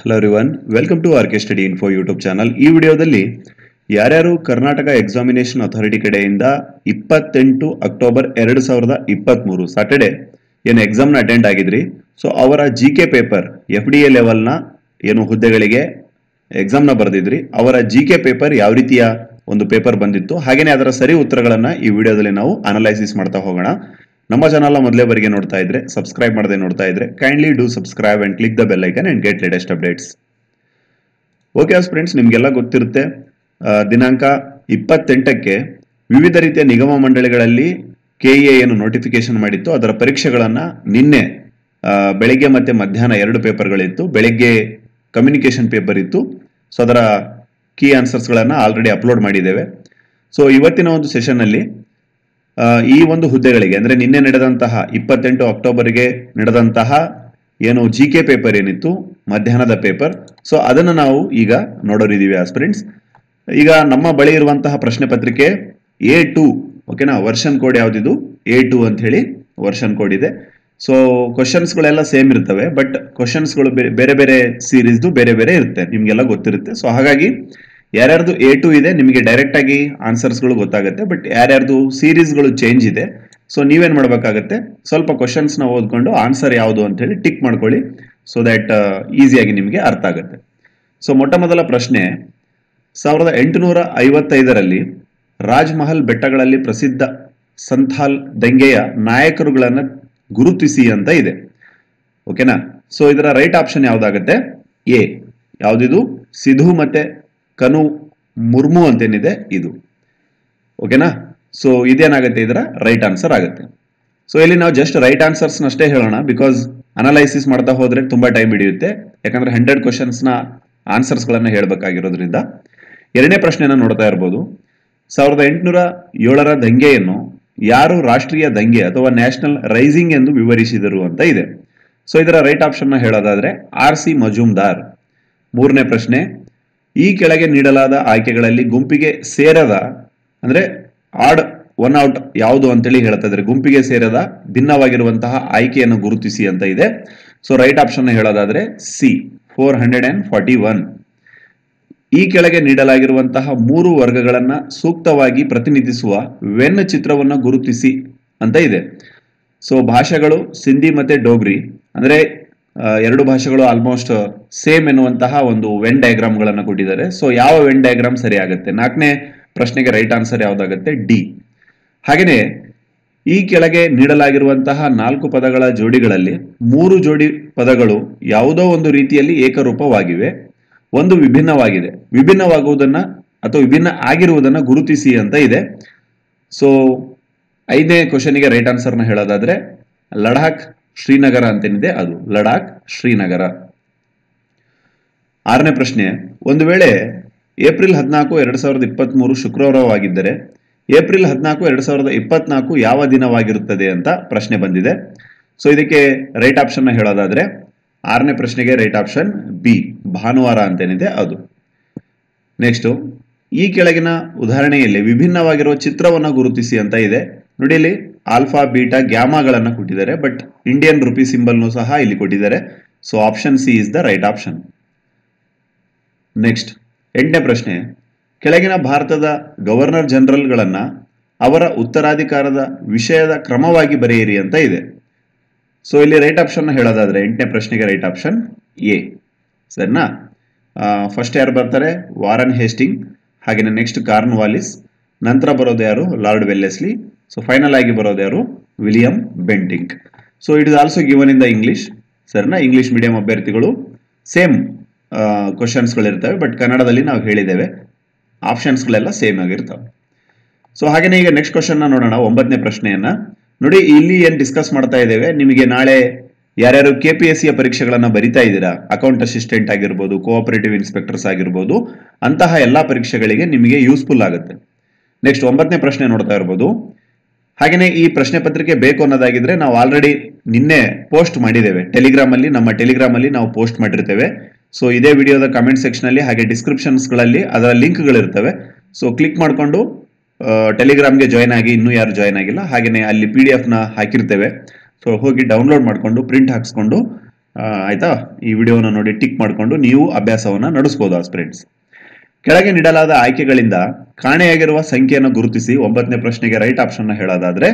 Hello everyone, welcome to R K study info YouTube channel. ಈ ವಿಡಿಯೋದಲ್ಲಿ ಯಾರ್ಯಾರು Karnataka examination authority ಕಡೆಯಿಂದ 28 ಅಕ್ಟೋಬರ್ 2023 ಸಾಟರ್ಡೆ ಏನು ಎಕ್ಸಾಮ್ನ ಅಟೆಂಡ್ ಆಗಿದ್ರಿ, ಸೊ ಅವರ GK ಪೇಪರ್ FDA ಲೆವೆಲ್ನ ಏನು ಹುದ್ದೆಗಳಿಗೆ ಎಕ್ಸಾಮ್ನ ಬರೆದಿದ್ರಿ, ಅವರ GK ಪೇಪರ್ ಯಾವ ರೀತಿಯ ಒಂದು ಪೇಪರ್ ಬಂದಿತ್ತು, ಹಾಗೇನೆ ಅದರ ಸರಿ ಉತ್ತರಗಳನ್ನ ಈ ವಿಡಿಯೋದಲ್ಲಿ ನಾವು ಅನಲೈಸಿಸ್ ಮಾಡ್ತಾ ಹೋಗೋಣ. ನಮ್ಮ ಚಾನಲ್ ಮೊದಲೇ ಬಾರಿಗೆ ನೋಡ್ತಾ ಇದ್ರೆ, ಸಬ್ಸ್ಕ್ರೈಬ್ ಮಾಡದೆ ನೋಡ್ತಾ ಇದ್ರೆ kindly do subscribe and click the bell icon and get latest updates. Okay friends, ನಿಮ್ಗೆಲ್ಲ ಗೊತ್ತಿರುತ್ತೆ ದಿನಾಂಕ 28ಕ್ಕೆ ವಿವಿಧ ರೀತಿಯ ನಿಗಮ ಮಂಡಳಿಗಳಲ್ಲಿ KEA ಏನು ನೋಟಿಫಿಕೇಶನ್ ಮಾಡಿತ್ತು ಅದರ ಪರೀಕ್ಷೆಗಳನ್ನ ನಿನ್ನೆ ಬೆಳಿಗ್ಗೆ ಮತ್ತೆ ಮಧ್ಯಾಹ್ನ 2 ಪೇಪರ್ಗಳಿತ್ತು. ಬೆಳಿಗ್ಗೆ ಕಮ್ಯುನಿಕೇಶನ್ ಪೇಪರ್ ಇತ್ತು. ಸೊ ಅದರ ಕೀ ಆನ್ಸರ್ಸ್ಗಳನ್ನ ಆಲ್ರೆಡಿ ಅಪ್ಲೋಡ್ ಮಾಡಿದ್ದೇವೆ. ಸೊ ಇವತ್ತಿನ ಒಂದು ಸೆಷನ್ ಅಲ್ಲಿ ಈ ಒಂದು ಹುದ್ದೆಗಳಿಗೆ ಅಂದ್ರೆ ನಿನ್ನೆ ನಡೆದಂತಹ 28 ಅಕ್ಟೋಬರ್ಗೆ ನಡೆದಂತಹ ಏನು GK ಪೇಪರ್ ಏನಿತ್ತು ಮಧ್ಯಾಹ್ನದ ಪೇಪರ್, ಸೊ ಅದನ್ನ ನಾವು ಈಗ ನೋಡೋರಿದ್ದೀವಿ ಆಸ್ಪಿರೆಂಟ್ಸ್. ಈಗ ನಮ್ಮ ಬಳಿ ಇರುವಂತಹ ಪ್ರಶ್ನೆ ಪತ್ರಿಕೆ A2, ಓಕೆನಾ. ವರ್ಷನ್ ಕೋಡ್ ಯಾವ್ದಿದು A2 ಅಂತ ಹೇಳಿ ವರ್ಷನ್ ಕೋಡ್ ಇದೆ. ಸೊ ಕ್ವಶನ್ಸ್ಗಳೆಲ್ಲ ಸೇಮ್ ಇರ್ತವೆ, ಬಟ್ ಕ್ವಶನ್ಸ್ಗಳು ಬೇರೆ ಬೇರೆ ಸೀರೀಸ್ದು ಬೇರೆ ಬೇರೆ ಇರುತ್ತೆ, ನಿಮ್ಗೆಲ್ಲ ಗೊತ್ತಿರುತ್ತೆ. ಸೊ ಹಾಗಾಗಿ ಯಾರ್ಯಾರ್ದು A2 ಇದೆ ನಿಮಗೆ ಡೈರೆಕ್ಟ್ ಆಗಿ ಆನ್ಸರ್ಸ್ಗಳು ಗೊತ್ತಾಗುತ್ತೆ, ಬಟ್ ಯಾರ್ಯಾರ್ದು ಸೀರೀಸ್ಗಳು ಚೇಂಜ್ ಇದೆ, ಸೊ ನೀವೇನ್ ಮಾಡ್ಬೇಕಾಗತ್ತೆ, ಸ್ವಲ್ಪ ಕ್ವಶನ್ಸ್ ನ ಓದ್ಕೊಂಡು ಆನ್ಸರ್ ಯಾವುದು ಅಂತ ಹೇಳಿ ಟಿಕ್ ಮಾಡ್ಕೊಳ್ಳಿ, ಸೊ ದಟ್ ಈಸಿಯಾಗಿ ನಿಮಗೆ ಅರ್ಥ ಆಗುತ್ತೆ. ಸೊ ಮೊಟ್ಟ ಮೊದಲ ಪ್ರಶ್ನೆ, 1855ರಲ್ಲಿ ರಾಜ್ಮಹಲ್ ಬೆಟ್ಟಗಳಲ್ಲಿ ಪ್ರಸಿದ್ಧ ಸಂಥಾಲ್ ದಂಗೆಯ ನಾಯಕರುಗಳನ್ನ ಗುರುತಿಸಿ ಅಂತ ಇದೆ, ಓಕೆನಾ. ಸೊ ಇದರ ರೈಟ್ ಆಪ್ಷನ್ ಯಾವ್ದಾಗತ್ತೆ? ಎ. ಯಾವ್ದಿದು? ಸಿಧು ಮತ್ತೆ ಕನು ಮುರ್ಮು ಅಂತೇನಿದೆ ಇದು, ಓಕೆನಾ. ಸೊ ಇದೇನಾಗುತ್ತೆ, ಇದರ ರೈಟ್ ಆನ್ಸರ್ ಆಗುತ್ತೆ. ಸೊ ಇಲ್ಲಿ ನಾವು ಜಸ್ಟ್ ರೈಟ್ ಆನ್ಸರ್ಸ್ ಅಷ್ಟೇ ಹೇಳೋಣ, ಬಿಕಾಸ್ ಅನಲೈಸಿಸ್ ಮಾಡ್ತಾ ಹೋದ್ರೆ ತುಂಬಾ ಟೈಮ್ ಹಿಡಿಯುತ್ತೆ, ಯಾಕಂದ್ರೆ 100 ಕ್ವಶನ್ಸ್ ನ ಆನ್ಸರ್ಸ್ ಗಳನ್ನ ಹೇಳ್ಬೇಕಾಗಿರೋದ್ರಿಂದ. ಎರಡನೇ ಪ್ರಶ್ನೆನ ನೋಡ್ತಾ ಇರಬಹುದು. 1807ರ ದಂಗೆಯನ್ನು ಯಾರು ರಾಷ್ಟ್ರೀಯ ದಂಗೆ ಅಥವಾ ನ್ಯಾಷನಲ್ ರೈಸಿಂಗ್ ಎಂದು ವಿವರಿಸಿದರು ಅಂತ ಇದೆ. ಸೊ ಇದರ ರೈಟ್ ಆಪ್ಷನ್ ನ ಹೇಳೋದಾದ್ರೆ R.C. ಮಜುಮ್ದಾರ್. ಮೂರನೇ ಪ್ರಶ್ನೆ, ಈ ಕೆಳಗೆ ನೀಡಲಾದ ಆಯ್ಕೆಗಳಲ್ಲಿ ಗುಂಪಿಗೆ ಸೇರದ ಅಂದ್ರೆ ಆಡ್ ಒನ್ ಔಟ್ ಯಾವುದು ಅಂತೇಳಿ ಹೇಳ್ತಾ ಇದ್ರೆ, ಗುಂಪಿಗೆ ಸೇರದ ಭಿನ್ನವಾಗಿರುವಂತಹ ಆಯ್ಕೆಯನ್ನು ಗುರುತಿಸಿ ಅಂತ ಇದೆ. ಸೊ ರೈಟ್ ಆಪ್ಷನ್ ಹೇಳೋದಾದ್ರೆ C. 441. ಈ ಕೆಳಗೆ ನೀಡಲಾಗಿರುವಂತಹ 3 ವರ್ಗಗಳನ್ನ ಸೂಕ್ತವಾಗಿ ಪ್ರತಿನಿಧಿಸುವ ವೆನ್ ಚಿತ್ರವನ್ನ ಗುರುತಿಸಿ ಅಂತ ಇದೆ. ಸೊ ಭಾಷೆಗಳು ಸಿಂಧಿ ಮತ್ತೆ ಡೋಗ್ರಿ, ಅಂದ್ರೆ ಎರಡು ಭಾಷೆಗಳು ಆಲ್ಮೋಸ್ಟ್ ಸೇಮ್ ಎನ್ನುವಂತಹ ಒಂದು ವೆನ್ ಡಯಾಗ್ರಾಮ್ ಗಳನ್ನ ಕೊಟ್ಟಿದ್ದಾರೆ. ಸೊ ಯಾವ ವೆನ್ ಡಯಾಗ್ರಾಮ್ ಸರಿ ಆಗುತ್ತೆ? 4ನೇ ಪ್ರಶ್ನೆಗೆ ರೈಟ್ ಆನ್ಸರ್ ಯಾವ್ದಾಗುತ್ತೆ? ಡಿ. ಹಾಗೇನೆ ಈ ಕೆಳಗೆ ನೀಡಲಾಗಿರುವಂತಹ 4 ಪದಗಳ ಜೋಡಿಗಳಲ್ಲಿ 3 ಜೋಡಿ ಪದಗಳು ಯಾವುದೋ ಒಂದು ರೀತಿಯಲ್ಲಿ ಏಕರೂಪವಾಗಿವೆ, ಒಂದು ವಿಭಿನ್ನವಾಗಿದೆ. ವಿಭಿನ್ನವಾಗುವುದನ್ನ ಅಥವಾ ವಿಭಿನ್ನ ಆಗಿರುವುದನ್ನ ಗುರುತಿಸಿ ಅಂತ ಇದೆ. ಸೊ 5ನೇ ಕ್ವಶನ್ಗೆ ರೈಟ್ ಆನ್ಸರ್ ನ ಹೇಳೋದಾದ್ರೆ ಲಡಾಖ್ ಶ್ರೀನಗರ ಅಂತೇನಿದೆ ಅದು ಲಡಾಖ್ ಶ್ರೀನಗರ. 6ನೇ ಪ್ರಶ್ನೆ, ಒಂದು ವೇಳೆ ಏಪ್ರಿಲ್ 14, 2023 ಶುಕ್ರವಾರವಾಗಿದ್ದರೆ ಏಪ್ರಿಲ್ 14, 2024 ಯಾವ ದಿನವಾಗಿರುತ್ತದೆ ಅಂತ ಪ್ರಶ್ನೆ ಬಂದಿದೆ. ಸೊ ಇದಕ್ಕೆ ರೈಟ್ ಆಪ್ಷನ್ ನ ಹೇಳೋದಾದ್ರೆ 6ನೇ ಪ್ರಶ್ನೆಗೆ ರೈಟ್ ಆಪ್ಷನ್ ಬಿ, ಭಾನುವಾರ ಅಂತೇನಿದೆ ಅದು. ನೆಕ್ಸ್ಟ್, ಈ ಕೆಳಗಿನ ಉದಾಹರಣೆಯಲ್ಲಿ ವಿಭಿನ್ನವಾಗಿರುವ ಚಿತ್ರವನ್ನ ಗುರುತಿಸಿ ಅಂತ ಇದೆ. ನೋಡಿ, ಇಲ್ಲಿ ಆಲ್ಫಾ, ಬೀಟಾ, ಗ್ಯಾಮಾಗಳನ್ನ ಕೊಟ್ಟಿದ್ದಾರೆ, ಬಟ್ ಇಂಡಿಯನ್ ರುಪಿ ಸಿಂಬಲ್ನು ಸಹ ಇಲ್ಲಿ ಕೊಟ್ಟಿದ್ದಾರೆ. So option C is the right option. Next, 8ನೇ ಪ್ರಶ್ನೆ, ಕೆಳಗಿನ ಭಾರತದ ಗವರ್ನರ್ ಜನರಲ್ಗಳನ್ನ ಅವರ ಉತ್ತರಾಧಿಕಾರದ ವಿಷಯದ ಕ್ರಮವಾಗಿ ಬರೆಯಿರಿ ಅಂತ ಇದೆ. ಸೊ ಇಲ್ಲಿ ರೈಟ್ ಆಪ್ಷನ್ ಹೇಳೋದಾದ್ರೆ 8ನೇ ಪ್ರಶ್ನೆಗೆ ರೈಟ್ ಆಪ್ಷನ್ ಎ, ಸರಿನಾ. ಫಸ್ಟ್ ಯಾರು ಬರ್ತಾರೆ? ವಾರನ್ ಹೇಸ್ಟಿಂಗ್, ಹಾಗೇನೆ ನೆಕ್ಸ್ಟ್ ಕಾರ್ನ್ವಾಲಿಸ್, ನಂತರ ಬರೋದು ಯಾರು? Lord Wellesley. ಸೊ ಫೈನಲ್ ಆಗಿ ಬರೋದು ಯಾರು? William Bentinck. So it is also given in the English, ಸರಿನಾ. ಇಂಗ್ಲಿಷ್ ಮೀಡಿಯಂ ಅಭ್ಯರ್ಥಿಗಳು ಸೇಮ್ ಕ್ವಶನ್ಸ್ಗಳಿರ್ತವೆ, ಬಟ್ ಕನ್ನಡದಲ್ಲಿ ನಾವು ಹೇಳಿದ್ದೇವೆ ಆಪ್ಷನ್ಸ್ಗಳೆಲ್ಲ ಸೇಮ್ ಆಗಿರ್ತವೆ. ಸೊ ಹಾಗೇನೆ ಈಗ ನೆಕ್ಸ್ಟ್ ಕ್ವಶನ್ ನೋಡೋಣ, 9ನೇ ಪ್ರಶ್ನೆಯನ್ನ ನೋಡಿ. ಇಲ್ಲಿ ಏನ್ ಡಿಸ್ಕಸ್ ಮಾಡ್ತಾ ಇದ್ದೇವೆ, ನಿಮಗೆ ನಾಳೆ ಯಾರ್ಯಾರು KPSC ಪರೀಕ್ಷೆಗಳನ್ನ ಬರಿತಾ ಇದ್ದೀರಾ, ಅಕೌಂಟ್ ಅಸಿಸ್ಟೆಂಟ್ ಆಗಿರ್ಬೋದು, ಕೋಆಪರೇಟಿವ್ ಇನ್ಸ್ಪೆಕ್ಟರ್ಸ್ ಆಗಿರ್ಬೋದು, ಅಂತಹ ಎಲ್ಲಾ ಪರೀಕ್ಷೆಗಳಿಗೆ ನಿಮಗೆ ಯೂಸ್ಫುಲ್ ಆಗುತ್ತೆ. ನೆಕ್ಸ್ಟ್ 9ನೇ ಪ್ರಶ್ನೆ ನೋಡ್ತಾ ಇರ್ಬೋದು. ಹಾಗೇನೆ ಈ ಪ್ರಶ್ನೆ ಪತ್ರಿಕೆ ಬೇಕು ಅನ್ನೋದಾಗಿದ್ರೆ ನಾವು ಆಲ್ರೆಡಿ ನಿನ್ನೆ ಪೋಸ್ಟ್ ಮಾಡಿದ್ದೇವೆ ಟೆಲಿಗ್ರಾಮ್ ಅಲ್ಲಿ, ನಮ್ಮ ಟೆಲಿಗ್ರಾಮ್ ಅಲ್ಲಿ ನಾವು ಪೋಸ್ಟ್ ಮಾಡಿರ್ತೇವೆ. ಸೊ ಇದೇ ವಿಡಿಯೋದ ಕಮೆಂಟ್ ಸೆಕ್ಷನ್ ಅಲ್ಲಿ ಹಾಗೆ ಡಿಸ್ಕ್ರಿಪ್ಷನ್ಸ್ ಗಳಲ್ಲಿ ಅದರ ಲಿಂಕ್ ಗಳಿರ್ತವೆ. ಸೊ ಕ್ಲಿಕ್ ಮಾಡ್ಕೊಂಡು ಟೆಲಿಗ್ರಾಮ್ಗೆ ಜಾಯ್ನ್ ಆಗಿ, ಇನ್ನೂ ಯಾರು ಜಾಯ್ನ್ ಆಗಿಲ್ಲ, ಹಾಗೇನೆ ಅಲ್ಲಿ PDF ನ ಹಾಕಿರ್ತೇವೆ. ಸೊ ಹೋಗಿ ಡೌನ್ಲೋಡ್ ಮಾಡ್ಕೊಂಡು ಪ್ರಿಂಟ್ ಹಾಕ್ಸ್ಕೊಂಡು ಆಯ್ತಾ, ಈ ವಿಡಿಯೋನ ನೋಡಿ ಟಿಕ್ ಮಾಡಿಕೊಂಡು ನೀವು ಅಭ್ಯಾಸವನ್ನ ನಡೆಸಬಹುದು ಆಸ್ಪಿರೆಂಟ್ಸ್. ಕೆಳಗೆ ನೀಡಲಾದ ಆಯ್ಕೆಗಳಿಂದ ಕಾಣೆಯಾಗಿರುವ ಸಂಖ್ಯೆಯನ್ನು ಗುರುತಿಸಿ. 9ನೇ ಪ್ರಶ್ನೆಗೆ ರೈಟ್ ಆಪ್ಷನ್ ಹೇಳೋದಾದ್ರೆ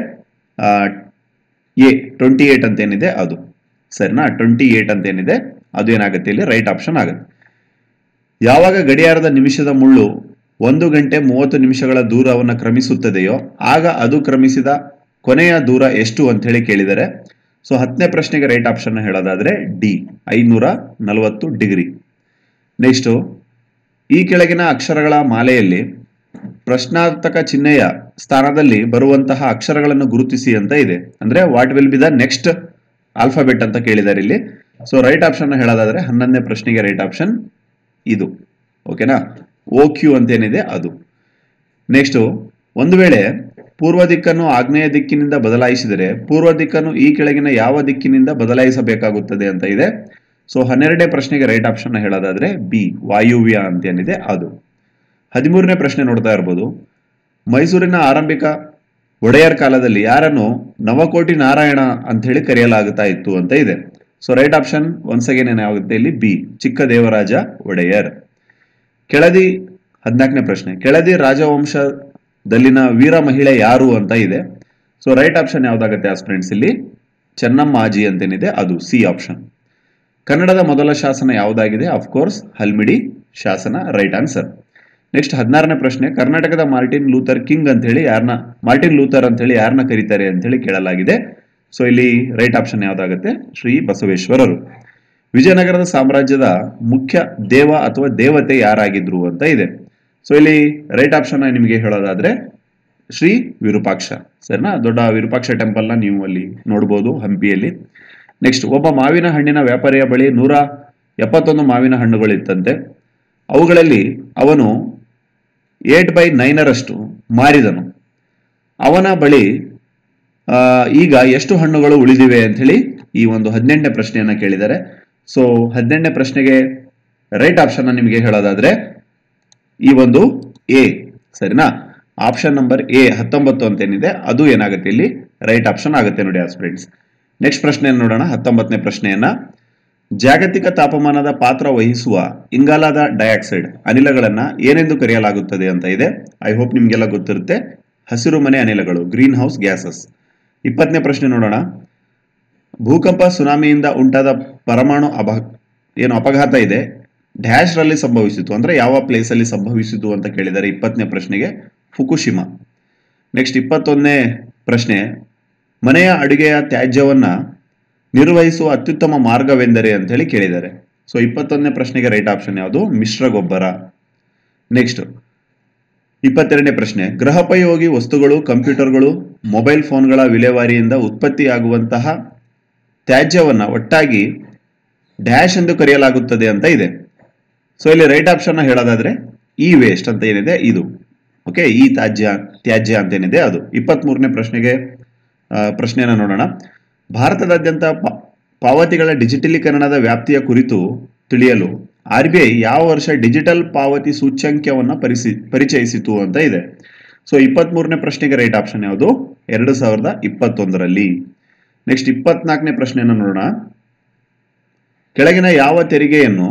ಎ 28 ಅಂತ ಏನಿದೆ ಅದು ಸರಿನಾ. 28 ಅಂತ ಏನಿದೆ ಅದು ಏನಾಗುತ್ತೆ ಇಲ್ಲಿ ರೈಟ್ ಆಪ್ಷನ್ ಆಗುತ್ತೆ. ಯಾವಾಗ ಗಡಿಯಾರದ ನಿಮಿಷದ ಮುಳ್ಳು 1 ಗಂಟೆ 30 ನಿಮಿಷಗಳ ದೂರವನ್ನು ಕ್ರಮಿಸುತ್ತದೆಯೋ ಆಗ ಅದು ಕ್ರಮಿಸಿದ ಕೊನೆಯ ದೂರ ಎಷ್ಟು ಅಂತ ಹೇಳಿ ಕೇಳಿದರೆ, ಸೊ 10ನೇ ಪ್ರಶ್ನೆಗೆ ರೈಟ್ ಆಪ್ಷನ್ ಹೇಳೋದಾದ್ರೆ ಡಿ 540 ಡಿಗ್ರಿ. ನೆಕ್ಸ್ಟ್, ಈ ಕೆಳಗಿನ ಅಕ್ಷರಗಳ ಮಾಲೆಯಲ್ಲಿ ಪ್ರಶ್ನಾರ್ಥಕ ಚಿಹ್ನೆಯ ಸ್ಥಾನದಲ್ಲಿ ಬರುವಂತಹ ಅಕ್ಷರಗಳನ್ನು ಗುರುತಿಸಿ ಅಂತ ಇದೆ. ಅಂದ್ರೆ what will be the next alphabet ಅಂತ ಕೇಳಿದ್ದಾರೆ ಇಲ್ಲಿ. ಸೊ ರೈಟ್ ಆಪ್ಷನ್ ಹೇಳೋದಾದ್ರೆ 11ನೇ ಪ್ರಶ್ನೆಗೆ ರೈಟ್ ಆಪ್ಷನ್ ಇದು. ಓಕೆನಾ, OQ ಅಂತ ಏನಿದೆ ಅದು. ನೆಕ್ಸ್ಟ್, ಒಂದು ವೇಳೆ ಪೂರ್ವ ದಿಕ್ಕನ್ನು ಆಗ್ನೇಯ ದಿಕ್ಕಿನಿಂದ ಬದಲಾಯಿಸಿದರೆ ಪೂರ್ವ ದಿಕ್ಕನ್ನು ಈ ಕೆಳಗಿನ ಯಾವ ದಿಕ್ಕಿನಿಂದ ಬದಲಾಯಿಸಬೇಕಾಗುತ್ತದೆ ಅಂತ ಇದೆ. ಸೊ 12ನೇ ಪ್ರಶ್ನೆಗೆ ರೈಟ್ ಆಪ್ಷನ್ ಹೇಳೋದಾದ್ರೆ ಬಿ ವಾಯುವ್ಯ ಅಂತ ಏನಿದೆ ಅದು. 13ನೇ ಪ್ರಶ್ನೆ ನೋಡ್ತಾ ಇರ್ಬೋದು. ಮೈಸೂರಿನ ಆರಂಭಿಕ ಒಡೆಯರ್ ಕಾಲದಲ್ಲಿ ಯಾರನ್ನು ನವಕೋಟಿ ನಾರಾಯಣ ಅಂತ ಹೇಳಿ ಕರೆಯಲಾಗುತ್ತಾ ಇತ್ತು ಅಂತ ಇದೆ. So right option once again ಏನಾಗುತ್ತೆ ಇಲ್ಲಿ ಬಿ ಚಿಕ್ಕ ದೇವರಾಜ ಒಡೆಯರ್. ಕೆಳದಿ 14ನೇ ಪ್ರಶ್ನೆ, ಕೆಳದಿ ರಾಜವಂಶದಲ್ಲಿನ ವೀರ ಮಹಿಳೆ ಯಾರು ಅಂತ ಇದೆ. ಸೊ ರೈಟ್ ಆಪ್ಷನ್ ಯಾವ್ದಾಗುತ್ತೆ ಆಸ್ಪಿರೆಂಟ್ಸ್ ಇಲ್ಲಿ ಚೆನ್ನಮ್ಮಾಜಿ ಅಂತೇನಿದೆ ಅದು ಸಿ ಆಪ್ಷನ್. ಕನ್ನಡದ ಮೊದಲ ಶಾಸನ ಯಾವುದಾಗಿದೆ? ಅಫ್ಕೋರ್ಸ್ ಹಲ್ಮಿಡಿ ಶಾಸನ, ರೈಟ್ ಆನ್ಸರ್. ನೆಕ್ಸ್ಟ್ 16ನೇ ಪ್ರಶ್ನೆ, ಕರ್ನಾಟಕದ ಮಾರ್ಟಿನ್ ಲೂಥರ್ ಕಿಂಗ್ ಅಂತ ಹೇಳಿ ಮಾರ್ಟಿನ್ ಲೂಥರ್ ಅಂತ ಹೇಳಿ ಯಾರನ್ನ ಕರೀತಾರೆ ಅಂತ ಹೇಳಿ ಕೇಳಲಾಗಿದೆ. ಸೊ ಇಲ್ಲಿ ರೈಟ್ ಆಪ್ಷನ್ ಯಾವ್ದಾಗುತ್ತೆ ಶ್ರೀ ಬಸವೇಶ್ವರರು. ವಿಜಯನಗರದ ಸಾಮ್ರಾಜ್ಯದ ಮುಖ್ಯ ದೇವ ಅಥವಾ ದೇವತೆ ಯಾರಾಗಿದ್ರು ಅಂತ ಇದೆ. ಸೊ ಇಲ್ಲಿ ರೈಟ್ ಆಪ್ಷನ್ ನಿಮಗೆ ಹೇಳೋದಾದ್ರೆ ಶ್ರೀ ವಿರೂಪಾಕ್ಷ ಸರಿನಾ. ದೊಡ್ಡ ವಿರೂಪಾಕ್ಷ ಟೆಂಪಲ್ ನ ನೀವು ಅಲ್ಲಿ ನೋಡಬಹುದು ಹಂಪಿಯಲ್ಲಿ. ನೆಕ್ಸ್ಟ್, ಒಬ್ಬ ಮಾವಿನ ಹಣ್ಣಿನ ವ್ಯಾಪಾರಿಯ ಬಳಿ 171 ಮಾವಿನ ಹಣ್ಣುಗಳಿತ್ತಂತೆ. ಅವುಗಳಲ್ಲಿ ಅವನು 8/9 ಮಾರಿದನು. ಅವನ ಬಳಿ ಈಗ ಎಷ್ಟು ಹಣ್ಣುಗಳು ಉಳಿದಿವೆ ಅಂತ ಹೇಳಿ ಈ ಒಂದು 18ನೇ ಪ್ರಶ್ನೆಯನ್ನ ಕೇಳಿದ್ದಾರೆ. ಸೊ 18ನೇ ಪ್ರಶ್ನೆಗೆ ರೈಟ್ ಆಪ್ಷನ್ ನಿಮಗೆ ಹೇಳೋದಾದ್ರೆ ಈ ಒಂದು ಎ ಸರಿನಾ. ಆಪ್ಷನ್ ನಂಬರ್ ಎ 19 ಅಂತ ಏನಿದೆ ಅದು ಏನಾಗುತ್ತೆ ಇಲ್ಲಿ ರೈಟ್ ಆಪ್ಷನ್ ಆಗುತ್ತೆ ನೋಡಿ ಆಸ್ಪಿರೆಂಟ್ಸ್. ನೆಕ್ಸ್ಟ್ ಪ್ರಶ್ನೆಯನ್ನು ನೋಡೋಣ. 19ನೇ ಪ್ರಶ್ನೆಯನ್ನ, ಜಾಗತಿಕ ತಾಪಮಾನದ ಪಾತ್ರ ವಹಿಸುವ ಇಂಗಾಲದ ಡೈಆಕ್ಸೈಡ್ ಅನಿಲಗಳನ್ನ ಏನೆಂದು ಕರೆಯಲಾಗುತ್ತದೆ ಅಂತ ಇದೆ. ಐ ಹೋಪ್ ನಿಮ್ಗೆಲ್ಲ ಗೊತ್ತಿರುತ್ತೆ, ಹಸಿರು ಮನೆ ಅನಿಲಗಳು, ಗ್ರೀನ್ ಹೌಸ್ ಗ್ಯಾಸಸ್. 20ನೇ ಪ್ರಶ್ನೆ ನೋಡೋಣ. ಭೂಕಂಪ ಸುನಾಮಿಯಿಂದ ಉಂಟಾದ ಪರಮಾಣು ಅಪಘಾತ ಇದೆ ಡ್ಯಾಶ್ ರಲ್ಲಿ ಸಂಭವಿಸಿತು ಅಂದ್ರೆ ಯಾವ ಪ್ಲೇಸ್ ಅಲ್ಲಿ ಸಂಭವಿಸಿತು ಅಂತ ಕೇಳಿದ್ದಾರೆ 20ನೇ ಪ್ರಶ್ನೆಗೆ ಫುಕುಶಿಮಾ. ನೆಕ್ಸ್ಟ್ 21ನೇ ಪ್ರಶ್ನೆ, ಮನೆಯ ಅಡುಗೆಯ ತ್ಯಾಜ್ಯವನ್ನ ನಿರ್ವಹಿಸುವ ಅತ್ಯುತ್ತಮ ಮಾರ್ಗವೆಂದರೆ ಅಂತ ಹೇಳಿ ಕೇಳಿದ್ದಾರೆ. ಸೊ 21ನೇ ಪ್ರಶ್ನೆಗೆ ರೈಟ್ ಆಪ್ಷನ್ ಯಾವುದು ಮಿಶ್ರ ಗೊಬ್ಬರ. ನೆಕ್ಸ್ಟ್ 22ನೇ ಪ್ರಶ್ನೆ, ಗೃಹೋಪಯೋಗಿ ವಸ್ತುಗಳು, ಕಂಪ್ಯೂಟರ್ಗಳು, ಮೊಬೈಲ್ ಫೋನ್ಗಳ ವಿಲೇವಾರಿಯಿಂದ ಉತ್ಪತ್ತಿಯಾಗುವಂತಹ ತ್ಯಾಜ್ಯವನ್ನ ಒಟ್ಟಾಗಿ ಡ್ಯಾಶ್ ಎಂದು ಕರೆಯಲಾಗುತ್ತದೆ ಅಂತ ಇದೆ. ಸೊ ಇಲ್ಲಿ ರೈಟ್ ಆಪ್ಷನ್ ಹೇಳೋದಾದ್ರೆ ಇ ವೇಸ್ಟ್ ಅಂತ ಏನಿದೆ ಇದು. ಓಕೆ, ಈ ತ್ಯಾಜ್ಯ ಅಂತ ಏನಿದೆ ಅದು. 23ನೇ ಪ್ರಶ್ನೆಗೆ ಪ್ರಶ್ನೆಯನ್ನ ನೋಡೋಣ. ಭಾರತದಾದ್ಯಂತ ಪಾವತಿಗಳ ಡಿಜಿಟಲೀಕರಣದ ವ್ಯಾಪ್ತಿಯ ಕುರಿತು ತಿಳಿಯಲು RBI ಯಾವ ವರ್ಷ ಡಿಜಿಟಲ್ ಪಾವತಿ ಸೂಚ್ಯಂಕವನ್ನು ಪರಿಚಯಿಸಿತು ಅಂತ ಇದೆ. ಸೊ 23ನೇ ಪ್ರಶ್ನೆಗೆ ರೈಟ್ ಆಪ್ಷನ್ ಯಾವುದು 2021ರಲ್ಲಿ. ನೆಕ್ಸ್ಟ್ 24ನೇ ಪ್ರಶ್ನೆಯನ್ನು ನೋಡೋಣ. ಕೆಳಗಿನ ಯಾವ ತೆರಿಗೆಯನ್ನು